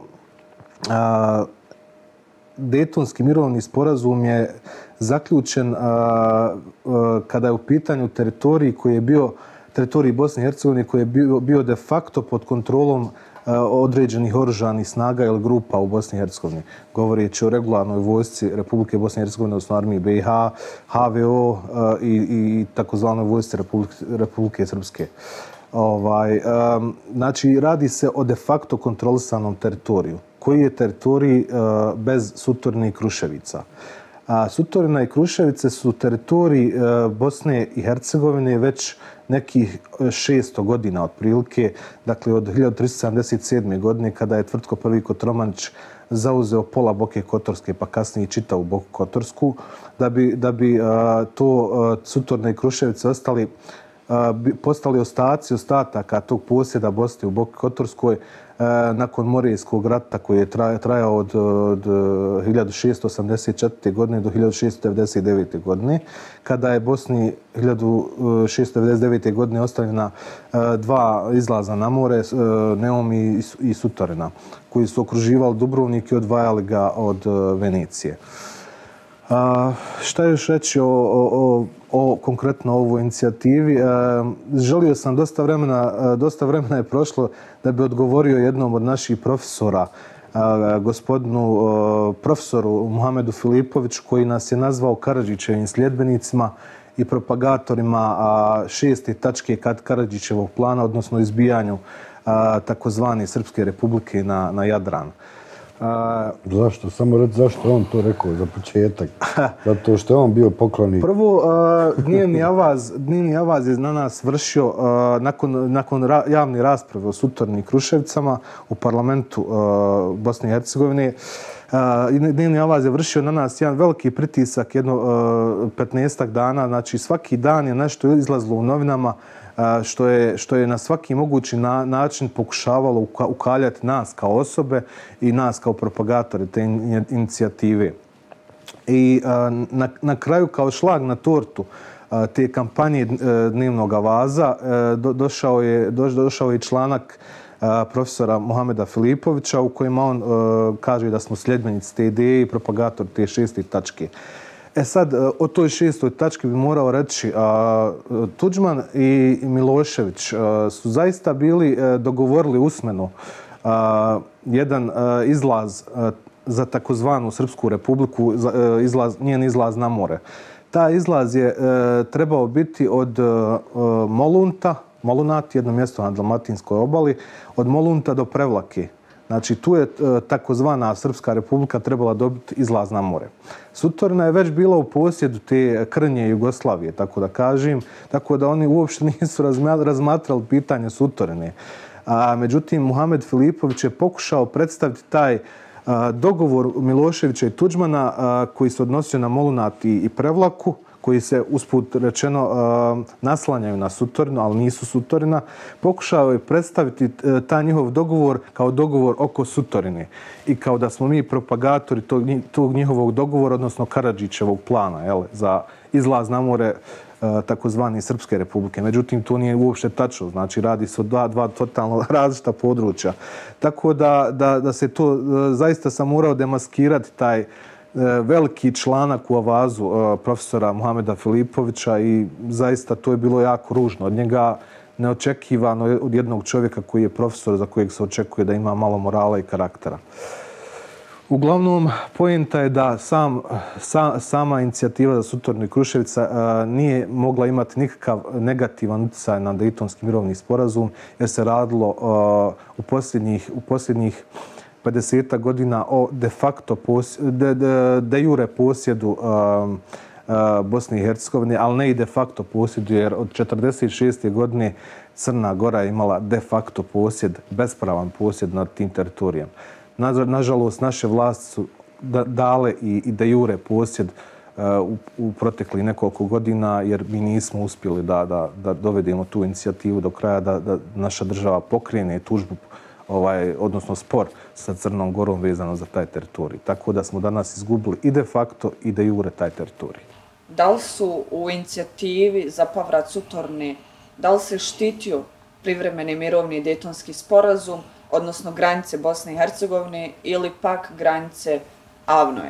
Daytonski mirovni sporazum je zaključen kada je u pitanju teritorij koji je bio teritorij Bosne i Hercegovine koji je bio de facto pod kontrolom određenih oružanih snaga ili grupa u Bosni i Hercegovini. Govoreći o regularnoj vojsci Republike Bosne i Hercegovine, odnosno armiji BiH, HVO i takozvanoj vojsci Republike Srpske. Znači, radi se o de facto kontrolisanom teritoriju. Koji je teritorij bez Sutorne i Kruševica? Sutorina i Kruševice su teritorij Bosne i Hercegovine već nekih 600 godina otprilike, dakle od 1377. godine kada je Tvrtko I. Kotromanić zauzeo pola Boke Kotorske pa kasnije i čitavu Boku Kotorsku, da bi to Sutorne i Kruševice postali ostaci ostataka tog posjeda Bosne u Boki Kotorskoj, nakon Morejskog rata koji je trajao od 1684. godine do 1699. godine, kada je Bosni 1699. godine ostavljena dva izlaza na more, Neum i Sutorina, koji su okruživali Dubrovnik i odvajali ga od Venecije. Šta još reći o konkretno ovoj inicijativi? Želio sam, dosta vremena je prošlo da bi odgovorio jednom od naših profesora, gospodinu profesoru Muhamedu Filipoviću, koji nas je nazvao Karadžićevim sljedbenicima i propagatorima 6. tačke Karadžićevog plana, odnosno izbijanju takozvane Srpske republike na Jadranu. Zašto? Samo reći zašto on to rekao za početak. Zato što je on bio poklonik. Prvo, dnevni avaz je na nas vršio nakon javne rasprave o Sutorni i Kruševicama u parlamentu Bosne i Hercegovine. Dnevni avaz je vršio na nas jedan veliki pritisak, jedno 15 dana. Znači, svaki dan je nešto izlazilo u novinama što je na svaki mogući način pokušavalo ukaljati nas kao osobe i nas kao propagatore te inicijative. I na kraju, kao šlag na tortu te kampanje dnevnog avaza, došao je članak profesora Muhameda Filipovića u kojem on kaže da smo sljedbenici te ideje i propagator te 6. tačke. Sad, o toj 6. tački bi morao reći, Tuđman i Milošević su zaista bili dogovorili usmeno jedan izlaz za takozvanu Srpsku republiku, njen izlaz na more. Taj izlaz je trebao biti od Molunat, jedno mjesto na Dalmatinskoj obali, od Molunta do Prevlake. Znači, tu je takozvana Srpska republika trebala dobiti izlaz na more. Sutorina je već bila u posjedu te krnje Jugoslavije, tako da kažem, tako da oni uopšte nisu razmatrali pitanje Sutorine. Međutim, Muhamed Filipović je pokušao predstaviti taj dogovor Miloševića i Tuđmana koji se odnosio na Molunat i Prevlaku, koji se usput rečeno naslanjaju na Sutorinu, ali nisu Sutorina, pokušao je predstaviti taj njihov dogovor kao dogovor oko Sutorine i kao da smo mi propagatori tog njihovog dogovora, odnosno Karadžićevog plana za izlaz na more takozvani Srpske republike. Međutim, to nije uopšte tačno. Znači, radi se o dva totalno različita područja. Tako da se to zaista sam morao demaskirati taj veliki članak u avazu profesora Muhameda Filipovića i zaista to je bilo jako ružno. Od njega neočekivano od jednog čovjeka koji je profesor za kojeg se očekuje da ima malo morala i karaktera. Uglavnom, poenta je da sama inicijativa za Sutorinu i Kruševica nije mogla imati nikakav negativan utjecaj na Dejtonski mirovni sporazum jer se radilo u posljednjih 50 godina o de facto de jure posjedu Bosne i Hercegovine, ali ne i de facto posjedu, jer od 1946. godine Crna Gora je imala de facto posjed, bespravan posjed nad tim teritorijom. Nažalost, naše vlasti su dale i de jure posjed u proteklih nekoliko godina, jer mi nismo uspjeli da dovedemo tu inicijativu do kraja, da naša država pokrene tužbu, odnosno spor sa Crnom Gorom vezano za taj teritorij. Tako da smo danas izgubili i de facto i de jure taj teritorij. Da li su u inicijativi za povrat Sutorine, da li se štitio privremeni mirovni Dejtonski sporazum, odnosno granice Bosne i Hercegovine ili pak granice Avnoja?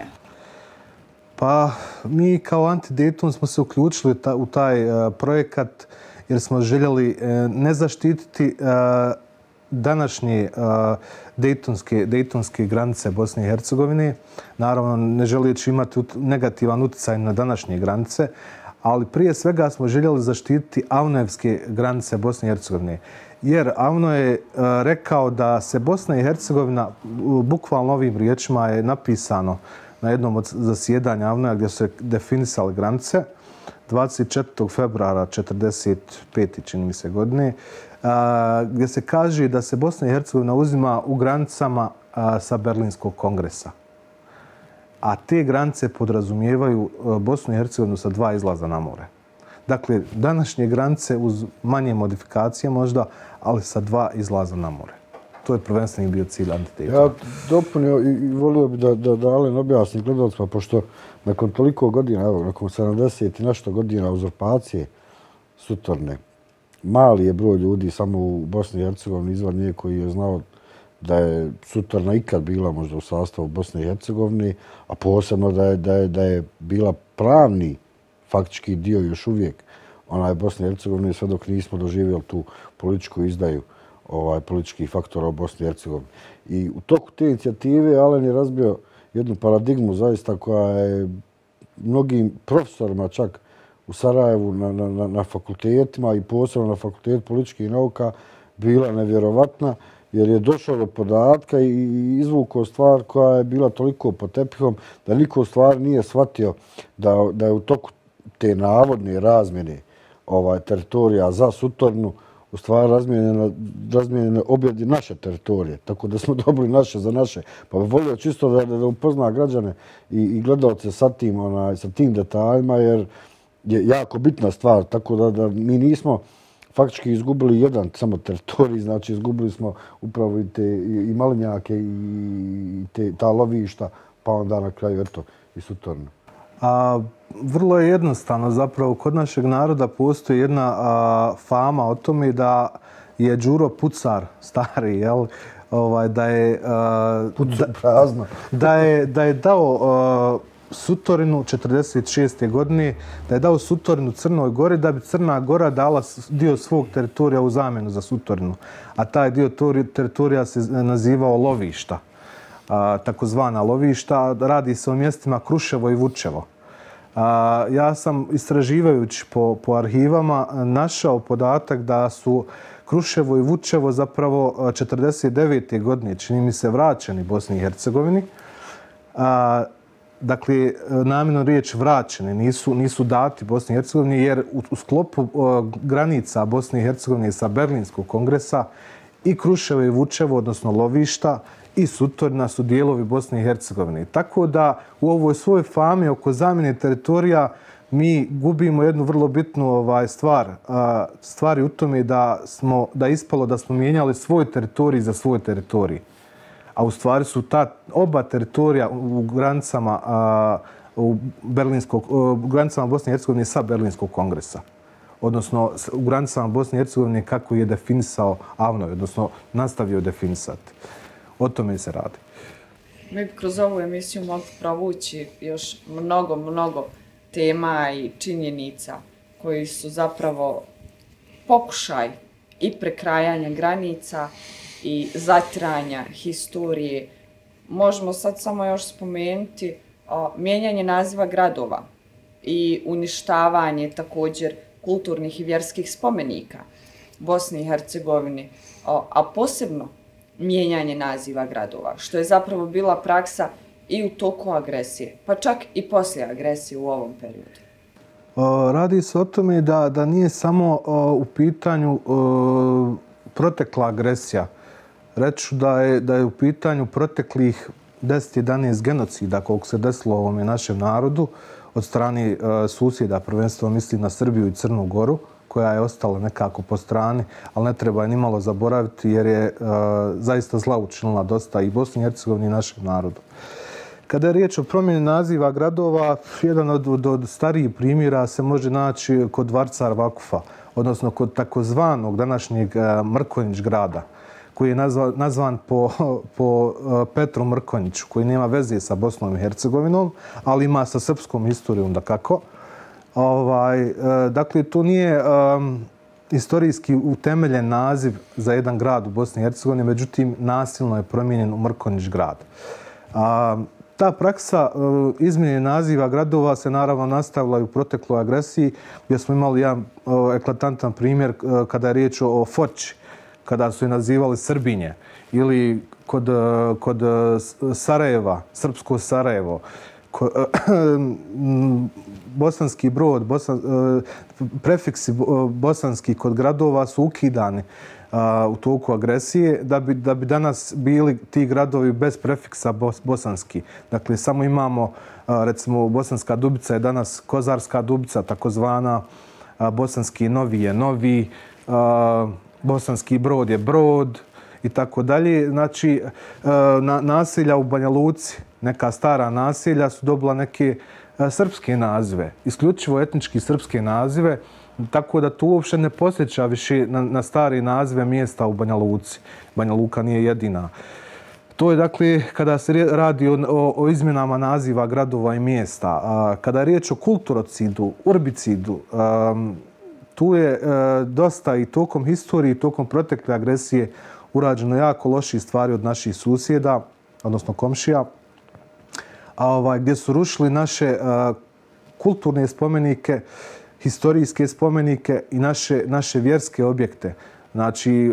Pa mi kao Anti-Dejton smo se uključili u taj projekat jer smo željeli ne zaštititi današnje dejtonske granice Bosne i Hercegovine. Naravno, ne želeći imati negativan utjecaj na današnje granice, ali prije svega smo željeli zaštititi avnojevske granice Bosne i Hercegovine. Jer Avno je rekao da se Bosna i Hercegovina, bukvalno ovim riječima je napisano na jednom od zasjedanja Avnoja gdje su se definisale granice, 24. februara 1945. čini mi se godine, gdje se kaže da se Bosna i Hercegovina uzima u granicama sa Berlinskog kongresa. A te granice podrazumijevaju Bosnu i Hercegovinu sa dva izlaza na more. Dakle, današnje granice uz manje modifikacije možda, ali sa dva izlaza na more. To je prvenstveni bio cilj Ante Daytona. Ja dopunio i volio bi da Alen objasni gledalcima, pošto nakon toliko godina, evo, nakon 70 i nešto godina uzurpacije Sutorne, mali je broj ljudi samo u Bosni i Hercegovini izvan nje koji je znao da je Sutorna ikad bila možda u sastavu Bosne i Hercegovine, a posebno da je bila pravni faktički dio još uvijek Bosne i Hercegovine, sve dok nismo doživjeli tu političku izdaju političkih faktora u Bosni i Hercegovini. I u toku te inicijative Alen je razbio jednu paradigmu zaista koja je mnogim profesorima čak u Sarajevu na fakultetima i posebno na fakultetu političkih nauka bila nevjerovatna, jer je došao do podatka i izvukao stvar koja je bila toliko pod tepihom da niko u stvari nije shvatio da je u toku te navodne razmjene teritorija za Sutornu u stvari razmijenjene obje naše teritorije, tako da smo dobili naše za naše. Pa bih volio čisto da upozna građane i gledalce sa tim detaljima, jer je jako bitna stvar, tako da mi nismo faktički izgubili jedan samo teritorij, znači izgubili smo upravo i Malinjake i ta lovišta, pa onda na kraju eto i Sutornu. Vrlo je jednostavno, zapravo kod našeg naroda postoji jedna fama o tome da je Đuro Pucar stari, jel? Da je dao Sutorinu 1946. godine, da je dao Sutorinu Crnoj Gori da bi Crna Gora dala dio svog teritorija u zamjenu za Sutorinu. A taj dio teritorija se nazivao lovišta, takozvana lovišta. Radi se o mjestima Kruševo i Vučevo. Ja sam istraživajući po arhivama našao podatak da su Kruševo i Vučevo zapravo 1949. godine, čini mi se, vraćeni Bosni i Hercegovini. Dakle, namjerno riječ vraćeni, nisu dati Bosni i Hercegovini, jer u sklopu granica Bosne i Hercegovine sa Berlinskog kongresa i Kruševo i Vučevo, odnosno lovišta, i Sutorna su dijelovi Bosne i Hercegovine. Tako da u ovoj svojoj fami oko zamjene teritorija mi gubimo jednu vrlo bitnu stvar. Stvar je u tome da je ispalo da smo mijenjali svoj teritorij za svoj teritorij. A u stvari su ta oba teritorija u granicama Bosne i Hercegovine sa Berlinskog kongresa. Odnosno u granicama Bosne i Hercegovine kako je definisao Avnoj, odnosno nastavio definisati. O tome se radi. Mi bi kroz ovu emisiju mogli provući još mnogo tema i činjenica koji su zapravo pokušaj i prekrajanja granica i zatiranja historije. Možemo sad samo još spomenuti mijenjanje naziva gradova i uništavanje također kulturnih i vjerskih spomenika Bosni i Hercegovini, a posebno mijenjanje naziva gradova, što je zapravo bila praksa i u toku agresije, pa čak i poslije agresije u ovom periodu. Radi se o tome da nije samo u pitanju protekla agresija. Reću da je u pitanju proteklih 10-11 genocida koliko se desilo ovome našem narodu od strane susjeda, prvenstveno mislim na Srbiju i Crnu Goru, koja je ostala nekako po strani, ali ne treba je nimalo zaboraviti jer je zaista zla učinila dosta i Bosni i Hercegovini i našem narodu. Kada je riječ o promjeni naziva gradova, jedan od starijih primjera se može naći kod Varcar Vakufa, odnosno kod takozvanog današnjeg Mrkonjić grada, koji je nazvan po Petru Mrkonjiću, koji nema veze sa Bosnom i Hercegovinom, ali ima sa srpskom historijom dakako. Dakle, to nije istorijski utemeljen naziv za jedan grad u Bosni i Hercegovini, međutim, nasilno je promijenjen u Mrkonjić grad. Ta praksa izmjene naziva gradova se naravno nastavila i u protekloj agresiji, gdje smo imali jedan eklatantan primjer kada je riječ o Foči, kada su je nazivali Srbinje, ili kod Sarajeva, srpsko Sarajevo, Bosanski Brod, prefiksi bosanski kod gradova su ukidani u toku agresije da bi danas bili ti gradovi bez prefiksa bosanski. Dakle, samo imamo, recimo, Bosanska Dubica je danas Kozarska Dubica, takozvana, Bosanski Novi je Novi, Bosanski Brod je Brod i tako dalje. Znači, naselja u Banja Luci, neka stara naselja su dobila neke srpske nazive, isključivo etnički srpske nazive, tako da tu uopšte ne posjeća više na stare nazive mjesta u Banja Luci. Banja Luka nije jedina. To je dakle kada se radi o izmjenama naziva gradova i mjesta. Kada je riječ o kulturocidu, urbicidu, tu je dosta i tokom historije i tokom protekle agresije urađeno jako loših stvari od naših susjeda, odnosno komšija, gdje su rušili naše kulturne spomenike, historijske spomenike i naše vjerske objekte. Znači,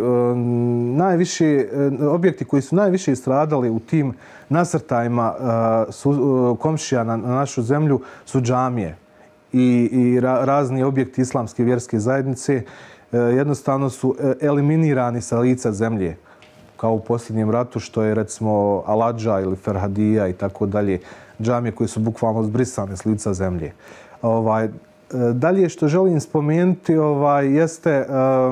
objekti koji su najviše stradali u tim nasrtajima komšija na našu zemlju su džamije i razni objekti islamske vjerske zajednice jednostavno su eliminirani sa lica zemlje, kao u posljednjem ratu, što je recimo Aladža ili Ferhadija i tako dalje, džamije koje su bukvalno zbrisane s lica zemlje. Dalje što želim spomenuti jeste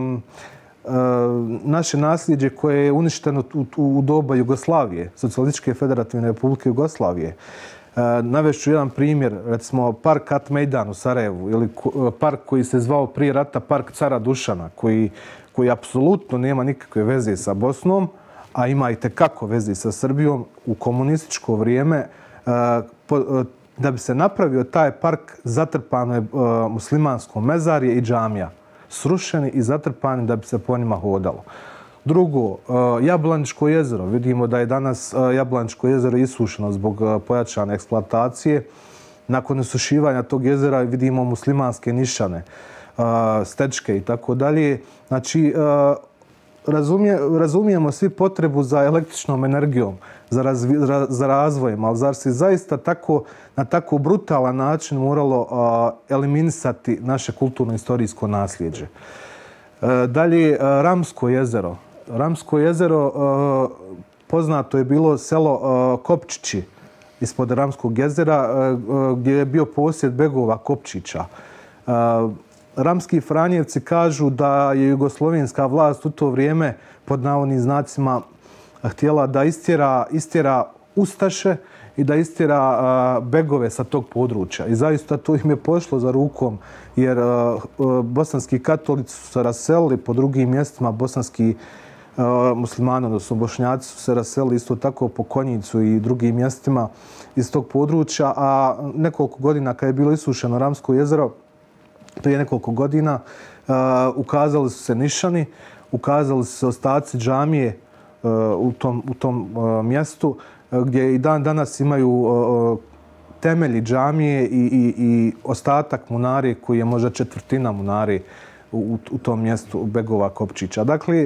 naše nasljeđe koje je uništeno u doba Jugoslavije, Socijalističke federativne republike Jugoslavije. Navešću jedan primjer, recimo park At Mejdan u Sarajevu ili park koji se zvao prije rata Park Cara Dušana, koji apsolutno nema nikakve veze sa Bosnom, a ima i tekako veze sa Srbijom u komunističko vrijeme. Da bi se napravio taj park, zatrpano je muslimansko mezarje i džamija. Srušeni i zatrpani da bi se po njima hodalo. Drugo, Jablaničko jezero. Vidimo da je danas Jablaničko jezero isušeno zbog pojačane eksploatacije. Nakon isušivanja tog jezera vidimo muslimanske nišane, stečke i tako dalje. Znači, razumijemo svi potrebu za električnom energijom, za razvojem, ali zar se zaista na tako brutalan način moralo eliminisati naše kulturno-istorijsko nasljeđe? Dalje, Ramsko jezero. Ramsko jezero poznato je bilo selo Kopčići ispod Ramskog jezera gdje je bio posjed begova Kopčića. Ramski Franjevci kažu da je jugoslovenska vlast u to vrijeme pod navodnim znacima htjela da istjera ustaše i da istjera begove sa tog područja. I zaista to im je pošlo za rukom jer bosanski katolici su se raselili po drugim mjestima, bosanski muslimani, odnosno bošnjaci su se raselili isto tako po Konjicu i drugim mjestima iz tog područja, a nekoliko godina kad je bilo isušeno Ramsko jezero, prije nekoliko godina ukazali su se nišani, ukazali su se ostaci džamije u tom mjestu gdje i dan danas imaju temelji džamije i ostatak munari koji je možda četvrtina munari u tom mjestu begova Kopčića. Dakle,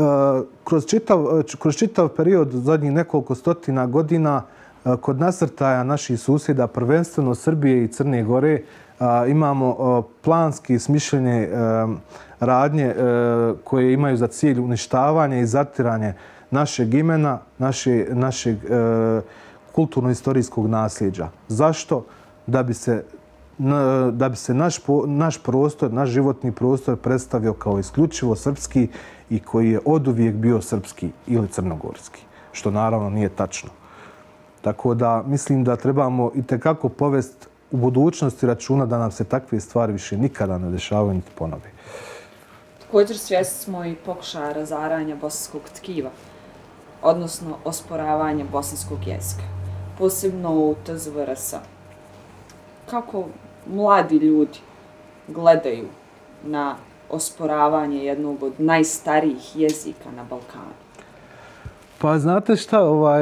kroz čitav period zadnjih nekoliko stotina godina kod nasrtaja naših susjeda, prvenstveno Srbije i Crne Gore, imamo planski smišljene radnje koje imaju za cilj uništavanje i zatiranje našeg imena, našeg kulturno-istorijskog nasljeđa. Zašto? Da bi se naš prostor, naš životni prostor predstavio kao isključivo srpski i koji je oduvijek bio srpski ili crnogorski, što naravno nije tačno. Tako da mislim da trebamo itekako povesti u budućnosti računa da nam se takve stvari više nikada ne dešavaju niti ponove. Također svjesni smo i pokušaja razaranja bosanskog tkiva, odnosno osporavanja bosanskog jezika, posebno u TZVRS. Kako mladi ljudi gledaju na osporavanje jednog od najstarijih jezika na Balkanu? Pa znate šta,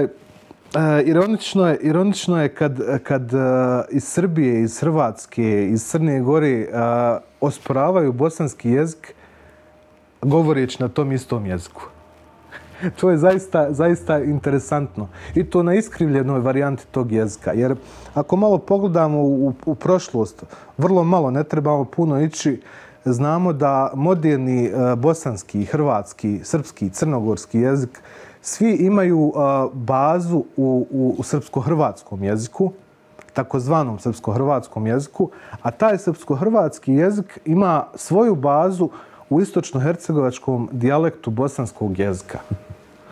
ironično je kad iz Srbije, iz Hrvatske, iz Crne Gore osporavaju bosanski jezik govoreći na tom istom jeziku. To je zaista interesantno. I to na iskrivljenoj varijanti tog jezika. Jer ako malo pogledamo u prošlost, vrlo malo, ne trebamo puno ići, znamo da moderni bosanski, hrvatski, srpski, crnogorski jezik svi imaju bazu u srpsko-hrvatskom jeziku, takozvanom srpsko-hrvatskom jeziku, a taj srpsko-hrvatski jezik ima svoju bazu u istočno-hercegovačkom dijalektu bosanskog jezika.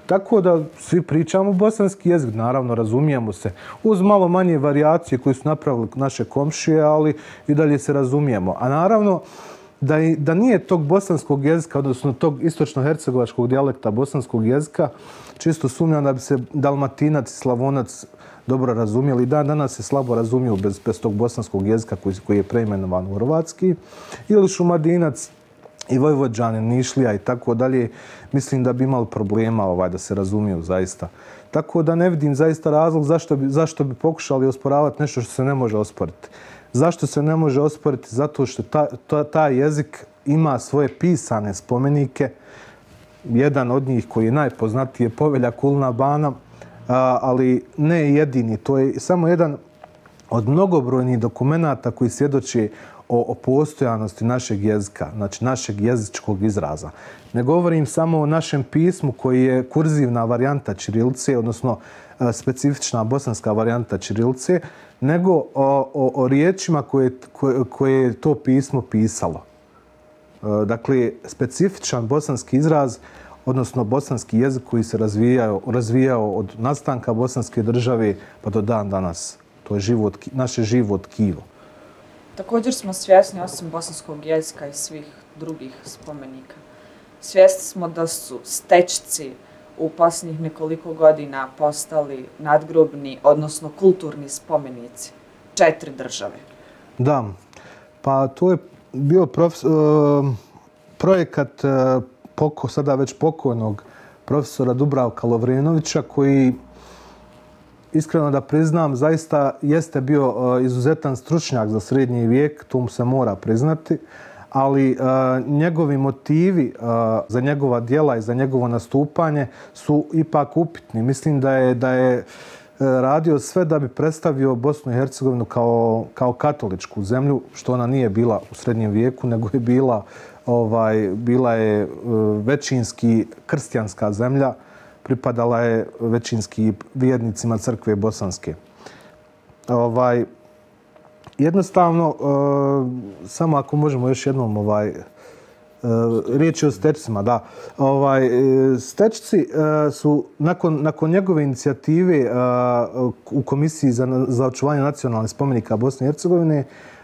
Tako da svi pričamo bosanski jezik, naravno razumijemo se. Uz malo manje varijacije koje su napravili naše komšije, ali i dalje se razumijemo. A naravno da nije tog bosanskog jezika, odnosno tog istočno-hercegovačkog dijalekta bosanskog jezika, čisto sumnjam da bi se Dalmatinac i Slavonac dobro razumjeli. Danas se slabo razumiju bez tog bosanskog jezika koji je preimenovan u hrvatski. Ili Šumadinac i Vojvođanin, Nišlija i tako dalje. Mislim da bi imali problema da se razumiju zaista. Tako da ne vidim zaista razlog zašto bi pokušali osporavati nešto što se ne može osporiti. Zašto se ne može osporiti? Zato što taj jezik ima svoje pisane spomenike. Jedan od njih koji je najpoznatiji je Povelja Kulna Bana, ali ne jedini. To je samo jedan od mnogobrojnih dokumenata koji svjedoči o postojanosti našeg jezika, znači našeg jezičkog izraza. Ne govorim samo o našem pismu koji je kurzivna varijanta ćirilice, odnosno specifična bosanska varijanta ćirilice, nego o riječima koje je to pismo pisalo. Dakle, specifičan bosanski izraz, odnosno bosanski jezik koji se razvijao od nastanka bosanske države pa do dan danas. To je naše živo tkivo. Također smo svjesni, osim bosanskog jezika i svih drugih spomenika, svjesni smo da su stečci u posljednjih nekoliko godina postali nadgrobni, odnosno kulturni spomenici 4 države. Da, pa to je bio projekat sada već pokojnog profesora Dubravka Lovrenovića koji, iskreno da priznam, zaista jeste bio izuzetan stručnjak za srednji vijek, to mu se mora priznati, ali njegovi motivi za njegova djela i za njegovo nastupanje su ipak upitni. Mislim da je radio sve da bi predstavio Bosnu i Hercegovinu kao katoličku zemlju, što ona nije bila u srednjem vijeku, nego je bila je većinski kršćanska zemlja, pripadala je većinski vjernicima crkve bosanske. Jednostavno, samo ako možemo još jednom, riječ je o stečcima, da. Stečci su nakon njegove inicijative u Komisiji za očuvanje nacionalnih spomenika Bosne i Hercegovine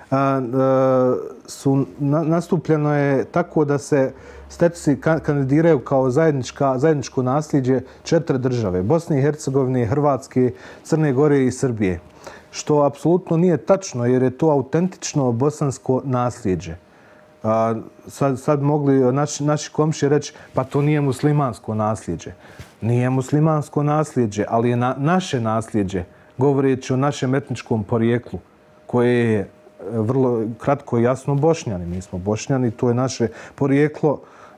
nastupljeno je tako da se stečci kandidiraju kao zajedničko nasljeđe 4 države, Bosne i Hercegovine, Hrvatske, Crne Gore i Srbije. Što apsolutno nije tačno jer je to autentično bosansko nasljeđe. Sad mogli naši komšije reći pa to nije muslimansko nasljeđe. Nije muslimansko nasljeđe, ali je naše nasljeđe, govoreći o našem etničkom porijeklu, koje je vrlo kratko i jasno Bošnjani. Mi smo Bošnjani, to je naše porijeklo,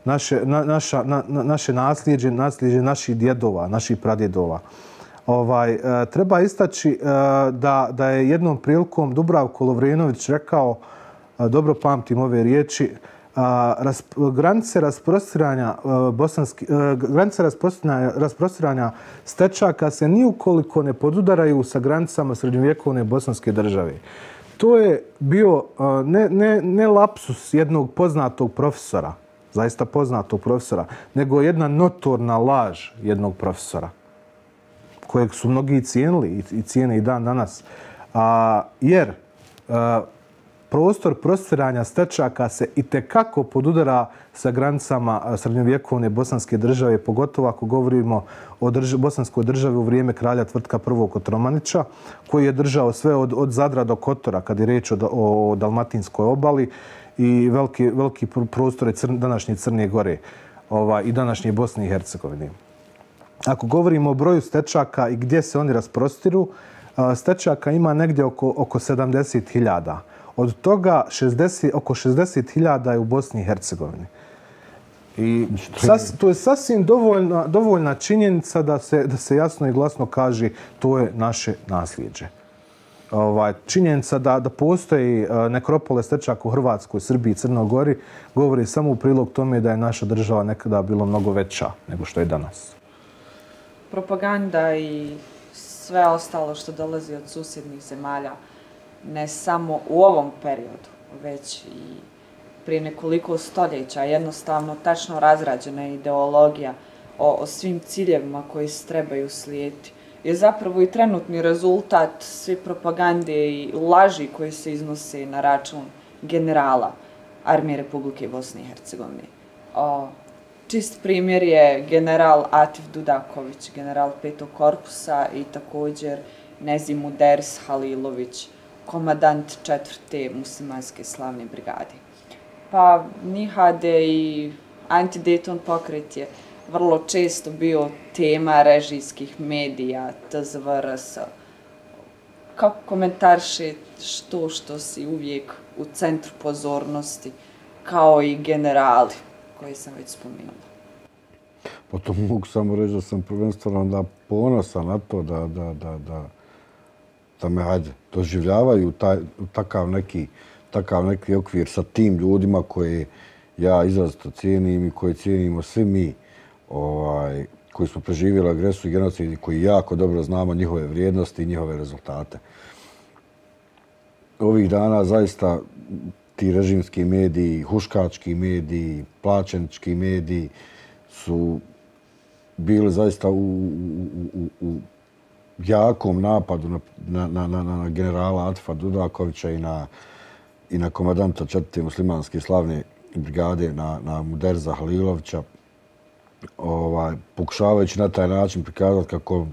naše nasljeđe naših djedova, naših pradjedova. Treba istaći da je jednom prilikom Dubravko Lovrenović rekao, dobro pamtim ove riječi, granice rasprostiranja stečaka se niukoliko ne podudaraju sa granicama srednjovjekovne bosanske države. To je bio ne lapsus jednog poznatog profesora, zaista poznatog profesora, nego jedna notorna laž jednog profesora, kojeg su mnogi cijenili i cijene i dan danas. Jer prostor prostiranja stečaka se itekako podudara sa granicama srednjovjekovne bosanske države, pogotovo ako govorimo o bosanskoj državi u vrijeme kralja Tvrtka I. Kotromanića, koji je držao sve od Zadra do Kotora, kad je riječ o dalmatinskoj obali i veliki prostore današnje Crne Gore i današnje Bosne i Hercegovine. Ako govorimo o broju stečaka i gdje se oni rasprostiru, stečaka ima negdje oko 70.000. Od toga oko 60.000 je u Bosni i Hercegovini. I to je sasvim dovoljna činjenica da se jasno i glasno kaže to je naše nasljeđe. Činjenica da postoji nekropole stečaka u Hrvatskoj, Srbiji i Crnoj Gori govori samo u prilog tome da je naša država nekada bila mnogo veća nego što je danas. Propaganda i sve ostalo što dolazi od susjednih zemalja, ne samo u ovom periodu, već i prije nekoliko stoljeća, jednostavno tačno razrađena ideologija o svim ciljevima koji se trebaju slijediti. Je zapravo i trenutni rezultat sve propagande i laži koje se iznose na račun generala Armije Republike Bosne i Hercegovine. Čist primjer je general Atif Dudaković, general 5. korpusa i također Nezim Uders Halilović, komadant 4. muslimanske slavne brigade. Pa NIHAD i Anti-Dayton pokret je vrlo često bio tema režijskih medija, TZVRS. Kako komentarše što si uvijek u centru pozornosti, kao i generali koje sam već spomenula? Pa to mogu samo reći da sam prvenstveno onda ponosan na to da me doživljavaju takav neki okvir sa tim ljudima koje ja izrazito cijenim i koje cijenimo svi mi koji smo preživjeli agresiju i genocid i koji jako dobro znamo njihove vrijednosti i njihove rezultate. Ovih dana zaista ti režimski mediji, huškački mediji, plaćenički mediji su bili zaista u jakom napadu na generala Atifa Dudakovića i na komadanta 4. muslimanske slavne brigade, na Muderza Halilovića, pokušavajući na taj način prikazati kako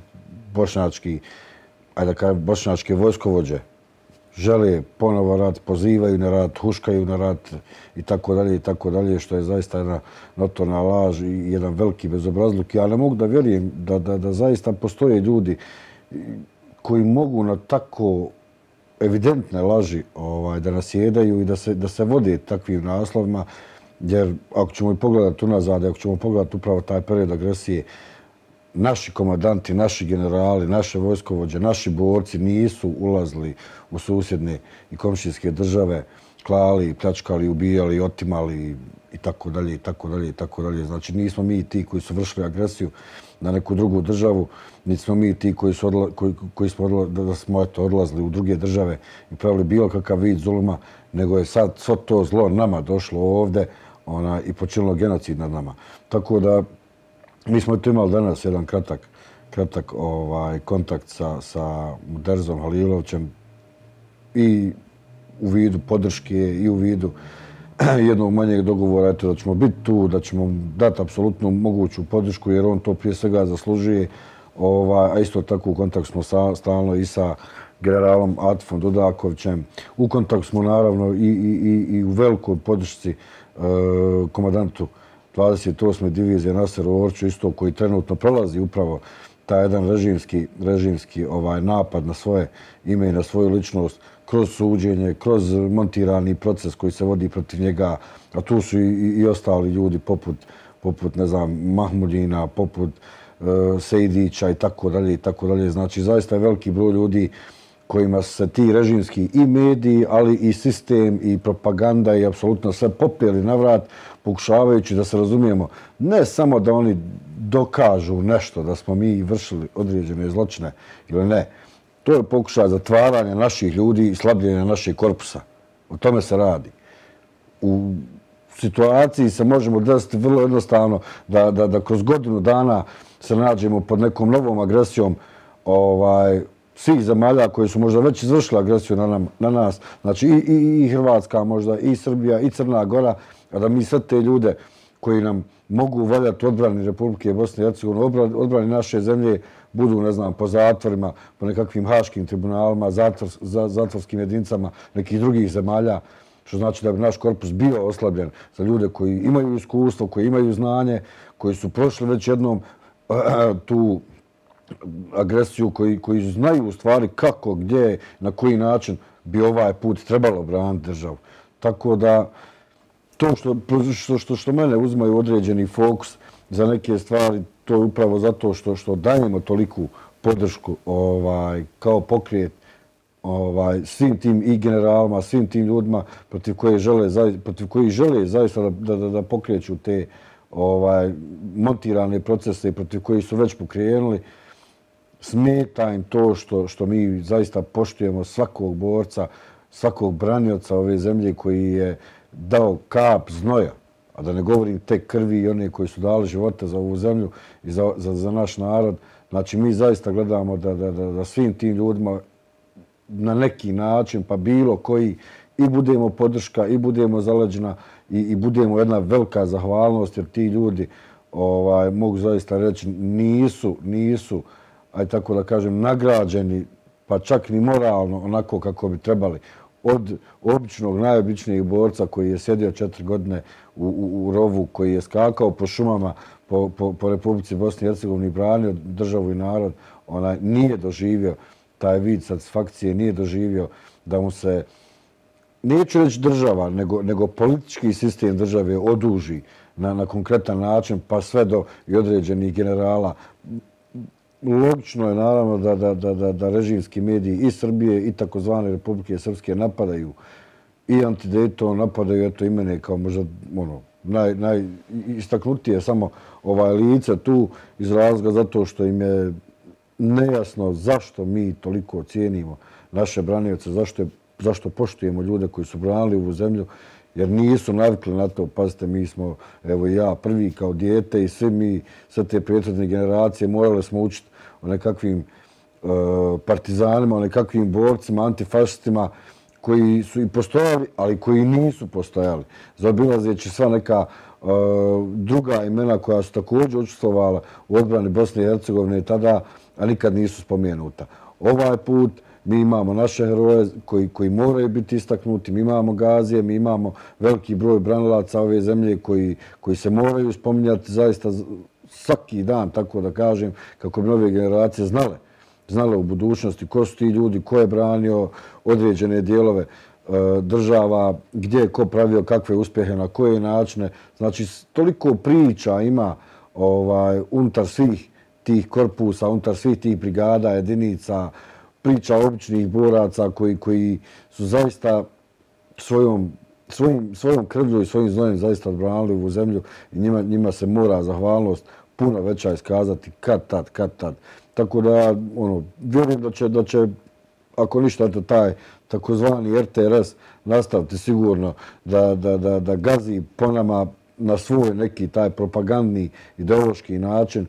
bošnjačke vojskovođe žele ponovo rat, pozivaju na rat, huškaju na rat i tako dalje, što je zaista jedna notorna laž i jedan veliki bezobrazluk. Ja ne mogu da vjerujem da zaista postoje ljudi koji mogu na tako evidentne laži da nasjedaju i da se vode takvim naslovima, jer ako ćemo i pogledati unazad, ako ćemo pogledati upravo taj period agresije, naši komandanti, naši generali, naše vojskovođe, naši borci nisu ulazili u susjedne i komšijske države, klali, pljačkali, ubijali, otimali i tako dalje, i tako dalje, i tako dalje. Znači nismo mi ti koji su vršili agresiju na neku drugu državu, niti smo mi ti koji smo odlazili u druge države i pravili bilo kakav vid zuluma, nego je sad svo to zlo nama došlo ovdje i počinilo genocid nad nama. Tako da mi smo tu imali danas jedan kratak kontakt sa Muderzom Halilovićem i u vidu podrške i u vidu jednog manjeg dogovora, da ćemo biti tu, da ćemo dati apsolutnu moguću podršku jer on to prije svega zaslužuje. A isto tako u kontaktu smo stalno i sa generalom Atifom Dudakovićem. U kontaktu smo naravno i u velikoj podršci komandantu 28. divizije Naseru Orću, isto koji trenutno prolazi upravo taj jedan režimski napad na svoje ime i na svoju ličnost kroz suđenje, kroz montirani proces koji se vodi protiv njega, a tu su i ostali ljudi poput ne znam, Mahmudina, poput Sejdića i tako dalje, i tako dalje. Znači, zaista je veliki broj ljudi kojima se ti režimski i mediji, ali i sistem i propaganda i apsolutno sve popeli na vrat, pokušavajući da se razumijemo, ne samo da oni dokažu nešto, da smo mi vršili određene zločine ili ne. To je pokušaj zatvaranja naših ljudi i slabljenja naših korpusa. O tome se radi. U situaciji se možemo desiti vrlo jednostavno da kroz godinu dana se nađemo pod nekom novom agresijom svih zemalja koje su možda već izvršile agresiju na nas, znači i Hrvatska možda, i Srbija, i Crna Gora, a da mi sve te ljude koji nam mogu valjati odbrani Republike Bosne i Hercegovine, odbrani naše zemlje, budu, ne znam, po zatvorima, po nekakvim haškim tribunalima, zatvorskim jedinicama nekih drugih zemalja, što znači da bi naš korpus bio oslabljen za ljude koji imaju iskustvo, koji imaju znanje, koji su prošli već jednom tu agresiju, koji znaju u stvari kako, gdje, na koji način bi ovaj put trebalo braniti državu. Tako da to što mene uzimaju određeni fokus za neke stvari, to je upravo zato što dajemo toliku podršku kao pokret svim tim i generalima, svim tim ljudima protiv koji žele zaista da pokreću te montirane procese i protiv koji su već pokrenuli. Smeta im to što mi zaista poštujemo svakog borca, svakog branioca ove zemlje koji je dao kap znoja, a da ne govorim te krvi i one koji su dali živote za ovu zemlju i za naš narod. Znači, mi zaista gledamo da svim tim ljudima na neki način, pa bilo koji, i budemo podrška, i budemo zaleđena, i budemo jedna velika zahvalnost, jer ti ljudi, mogu zaista reći, nisu, aj tako da kažem, nagrađeni, pa čak ni moralno, onako kako bi trebali. Od običnog, najobičnijeg borca koji je sjedio 4 godine u rovu, koji je skakao po šumama, po Republici Bosni i Hercegovini, branio državu i narod, nije doživio taj vid satisfakcije, nije doživio da mu se, neću reći država, nego politički sistem države oduži na konkretan način, pa sve do i određenih generala. Logično je naravno da režimski mediji i Srbije i takozvane Republike Srpske napadaju i Antidayton, napadaju eto i mene kao možda najistaknutije samo lice tu iz razloga zato što im je nejasno zašto mi toliko cijenimo naše branioce, zašto poštujemo ljude koji su branili ovu zemlju, jer nisu navikli na to. Pazite, mi smo, evo i ja prvi kao dijete i sve te prethodne generacije morali smo učiti o nekakvim partizanima, o nekakvim borcima, antifašistima koji su i postojali, ali koji nisu postojali. Zaobilazeći sva neka druga imena koja su također učestvovala u odbrani Bosne i Hercegovine tada, a nikad nisu spomenuta. Ovaj put mi imamo naše heroje koji moraju biti istaknuti, mi imamo Gazije, mi imamo veliki broj branilaca ove zemlje koji se moraju spominjati zaista svaki dan, tako da kažem, kako bi nove generacije znale u budućnosti ko su ti ljudi, ko je branio određene dijelove država, gdje je ko pravio kakve uspjehe, na koje načine. Znači, toliko priča ima unutar svih tih korpusa, unutar svih tih brigada, jedinica, priča običnih boraca koji su zaista svojom krvlju i svojim znojem zaista odbranili ovu zemlju i njima se mora zahvalnost puno veća iskazati kad tad. Tako da, vjerujem da će, ako ništa, taj takozvani RTRS nastaviti sigurno da gazi po nama na svoj neki taj propagandni ideološki način,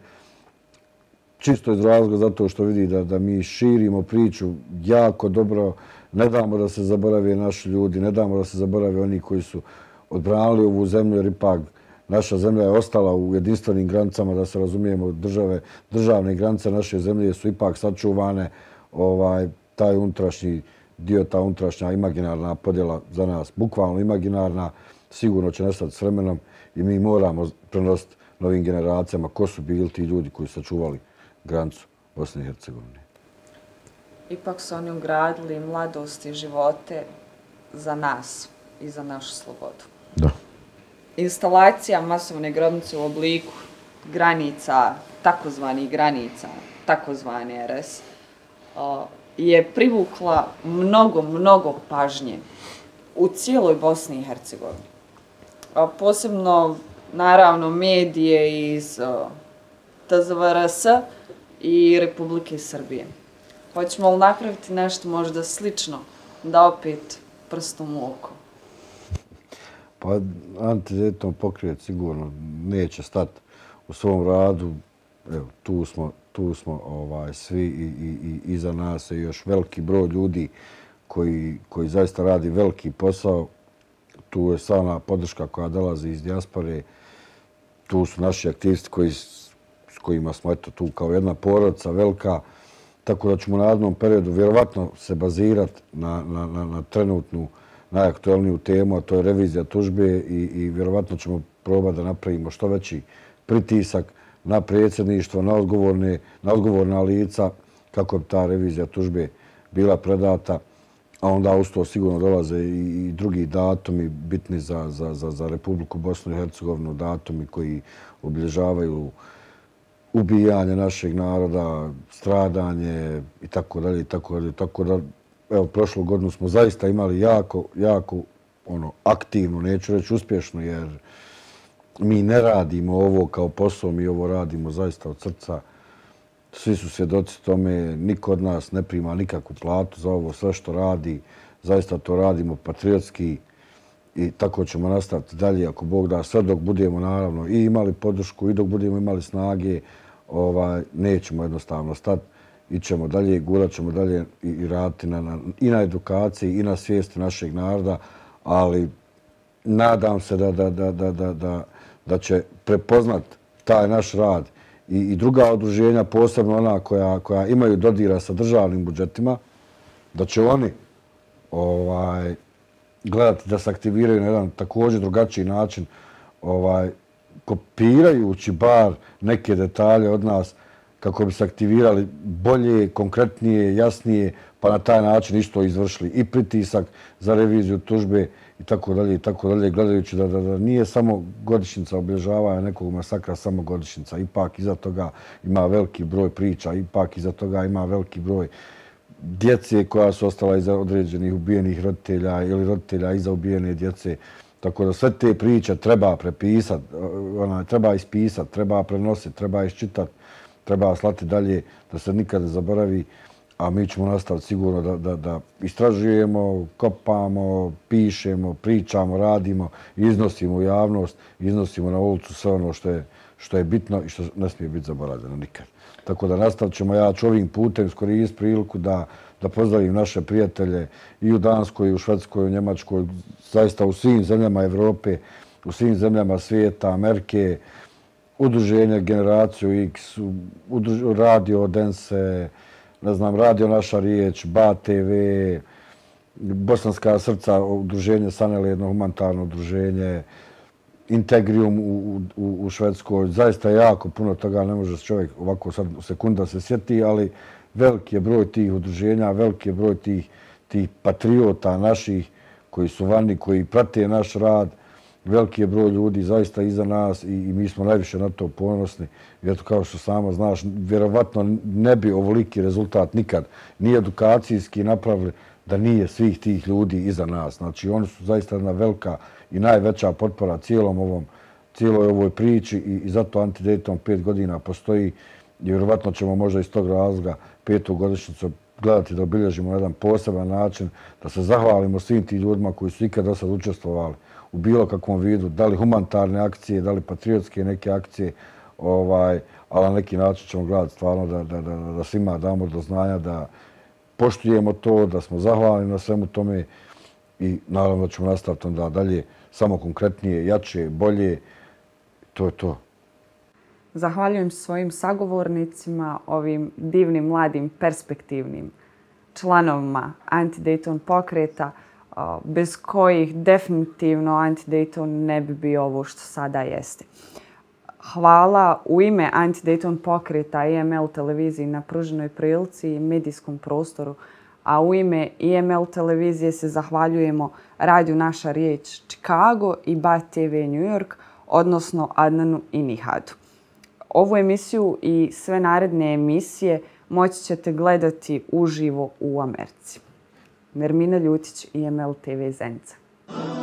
čisto iz razloga zato što vidi da mi širimo priču jako dobro, ne damo da se zaborave naši ljudi, ne damo da se zaborave oni koji su odbranili ovu zemlju, jer ipak naša zemlja je ostala u jedinstvenim granicama, da se razumijemo, državne granice naše zemlje su ipak sačuvane, taj unutrašnji dio, ta unutrašnja imaginarna podjela za nas, bukvalno imaginarna, sigurno će nestati s vremenom i mi moramo prenositi novim generacijama ko su bili ti ljudi koji su sačuvali granicu Bosne i Hercegovine. Ipak su oni ugradili mladost i živote za nas i za našu slobodu. Da. Instalacija masovne grobnice u obliku granica, takozvanih granica, takozvani RS, je privukla mnogo pažnje u cijeloj Bosni i Hercegovini. Posebno, naravno, medije iz TZVRS i Republike Srbije. Hoćemo li napraviti nešto možda slično, da opet prstom u oko? Pa Antidayton pokret sigurno neće stati u svom radu. Evo, tu smo svi i iza nas je još veliki broj ljudi koji zaista radi veliki posao. Tu je sama podrška koja dolazi iz dijaspore. Tu su naši aktivisti s kojima smo tu kao jedna porodica velika. Tako da ćemo u narednom periodu vjerovatno se bazirati na trenutnu najaktualniju temu, a to je revizija tužbe i vjerovatno ćemo probati da napravimo što veći pritisak na predsjedništvo, na odgovorna lica kako bi ta revizija tužbe bila predata, a onda uz to sigurno dolaze i drugi datumi bitni za Republiku Bosnu i Hercegovinu, datumi koji obilježavaju ubijanje našeg naroda, stradanje i tako dalje. Tako da, evo, prošlu godinu smo zaista imali jako aktivno, neću reći uspješno, jer mi ne radimo ovo kao posao, mi ovo radimo zaista od srca. Svi su svjedoci tome, niko od nas ne prima nikakvu platu za ovo, sve što radi, zaista to radimo patriotski i tako ćemo nastaviti dalje ako Bog da, sve dok budemo naravno i imali podršku i dok budemo imali snage, nećemo jednostavno stati. Ićemo dalje, gurat ćemo dalje i raditi i na edukaciji i na svijesti našeg naroda, ali nadam se da će prepoznat taj naš rad i druga udruženja, posebno ona koja imaju dodira sa državnim budžetima, da će oni gledati da se aktiviraju na jedan također drugačiji način, kopirajući bar neke detalje od nas kako bi se aktivirali bolje, konkretnije, jasnije, pa na taj način isto izvršili i pritisak za reviziju tužbe i tako dalje, gledajući da nije samo godišnjica obilježavanja nekog masakra, samo godišnjica. Ipak iza toga ima veliki broj priča, ipak iza toga ima veliki broj djece koja su ostala iza određenih ubijenih roditelja ili roditelja iza ubijene djece. Tako da sve te priče treba prepisati, treba ispisati, treba prenositi, treba iščitati, treba slati dalje, da se nikad ne zaboravi, a mi ćemo nastaviti sigurno da istražujemo, kopamo, pišemo, pričamo, radimo, iznosimo u javnost, iznosimo na ulicu sve ono što je bitno i što ne smije biti zaboravljeno nikad. Tako da nastavit ćemo. Ja ću ovim putem iskoristiti priliku da pozdravim naše prijatelje i u Danskoj, i u Švedskoj, i u Njemačkoj, zaista u svim zemljama Evrope, u svim zemljama svijeta, Amerike, udruženje Generaciju X, Radio Dense, ne znam, Radio Naša riječ, BA-TV, Bosanska srca, udruženje Sanel, jedno humanitarno udruženje, Integrium u Švedskoj. Zaista jako puno toga, ne može čovjek ovako sad u sekundu da se sjeti, ali veliki je broj tih udruženja, veliki je broj tih patriota naših koji su vani, koji prate naš rad, veliki je broj ljudi zaista iza nas i mi smo najviše na to ponosni. I eto, kao što samo znaš, vjerovatno ne bi ovoliki rezultat nikad ni edukacijski napravili da nije svih tih ljudi iza nas. Znači, oni su zaista jedna velika i najveća potpora cijeloj ovoj priči i zato Anti-Dayton 5 godina postoji i vjerovatno ćemo možda iz tog razloga 5. godišnjicu gledati da obilježimo na jedan poseban način, da se zahvalimo svim tim ljudima koji su ikad do sad učestvovali u bilo kakvom vidu, da li humanitarne akcije, da li patriotske neke akcije, ali na neki način ćemo gledati stvarno da svima damo do znanja da poštujemo to, da smo zahvalni na svemu tome i naravno da ćemo nastaviti onda dalje samo konkretnije, jače, bolje. To je to. Zahvaljujem svojim sagovornicima, ovim divnim, mladim, perspektivnim članovima Anti-Dayton pokreta, bez kojih definitivno Anti-Dayton ne bi bio ovo što sada jeste. Hvala u ime Anti-Dayton pokreta IML televiziji na pruženoj prilici i medijskom prostoru, a u ime IML televizije se zahvaljujemo Radio Naša riječ Chicago i BA-TV New York, odnosno Adnanu i Nihadu. Ovu emisiju i sve naredne emisije moći ćete gledati uživo u Americi. Nermina Ljutić, IML TV Zenica.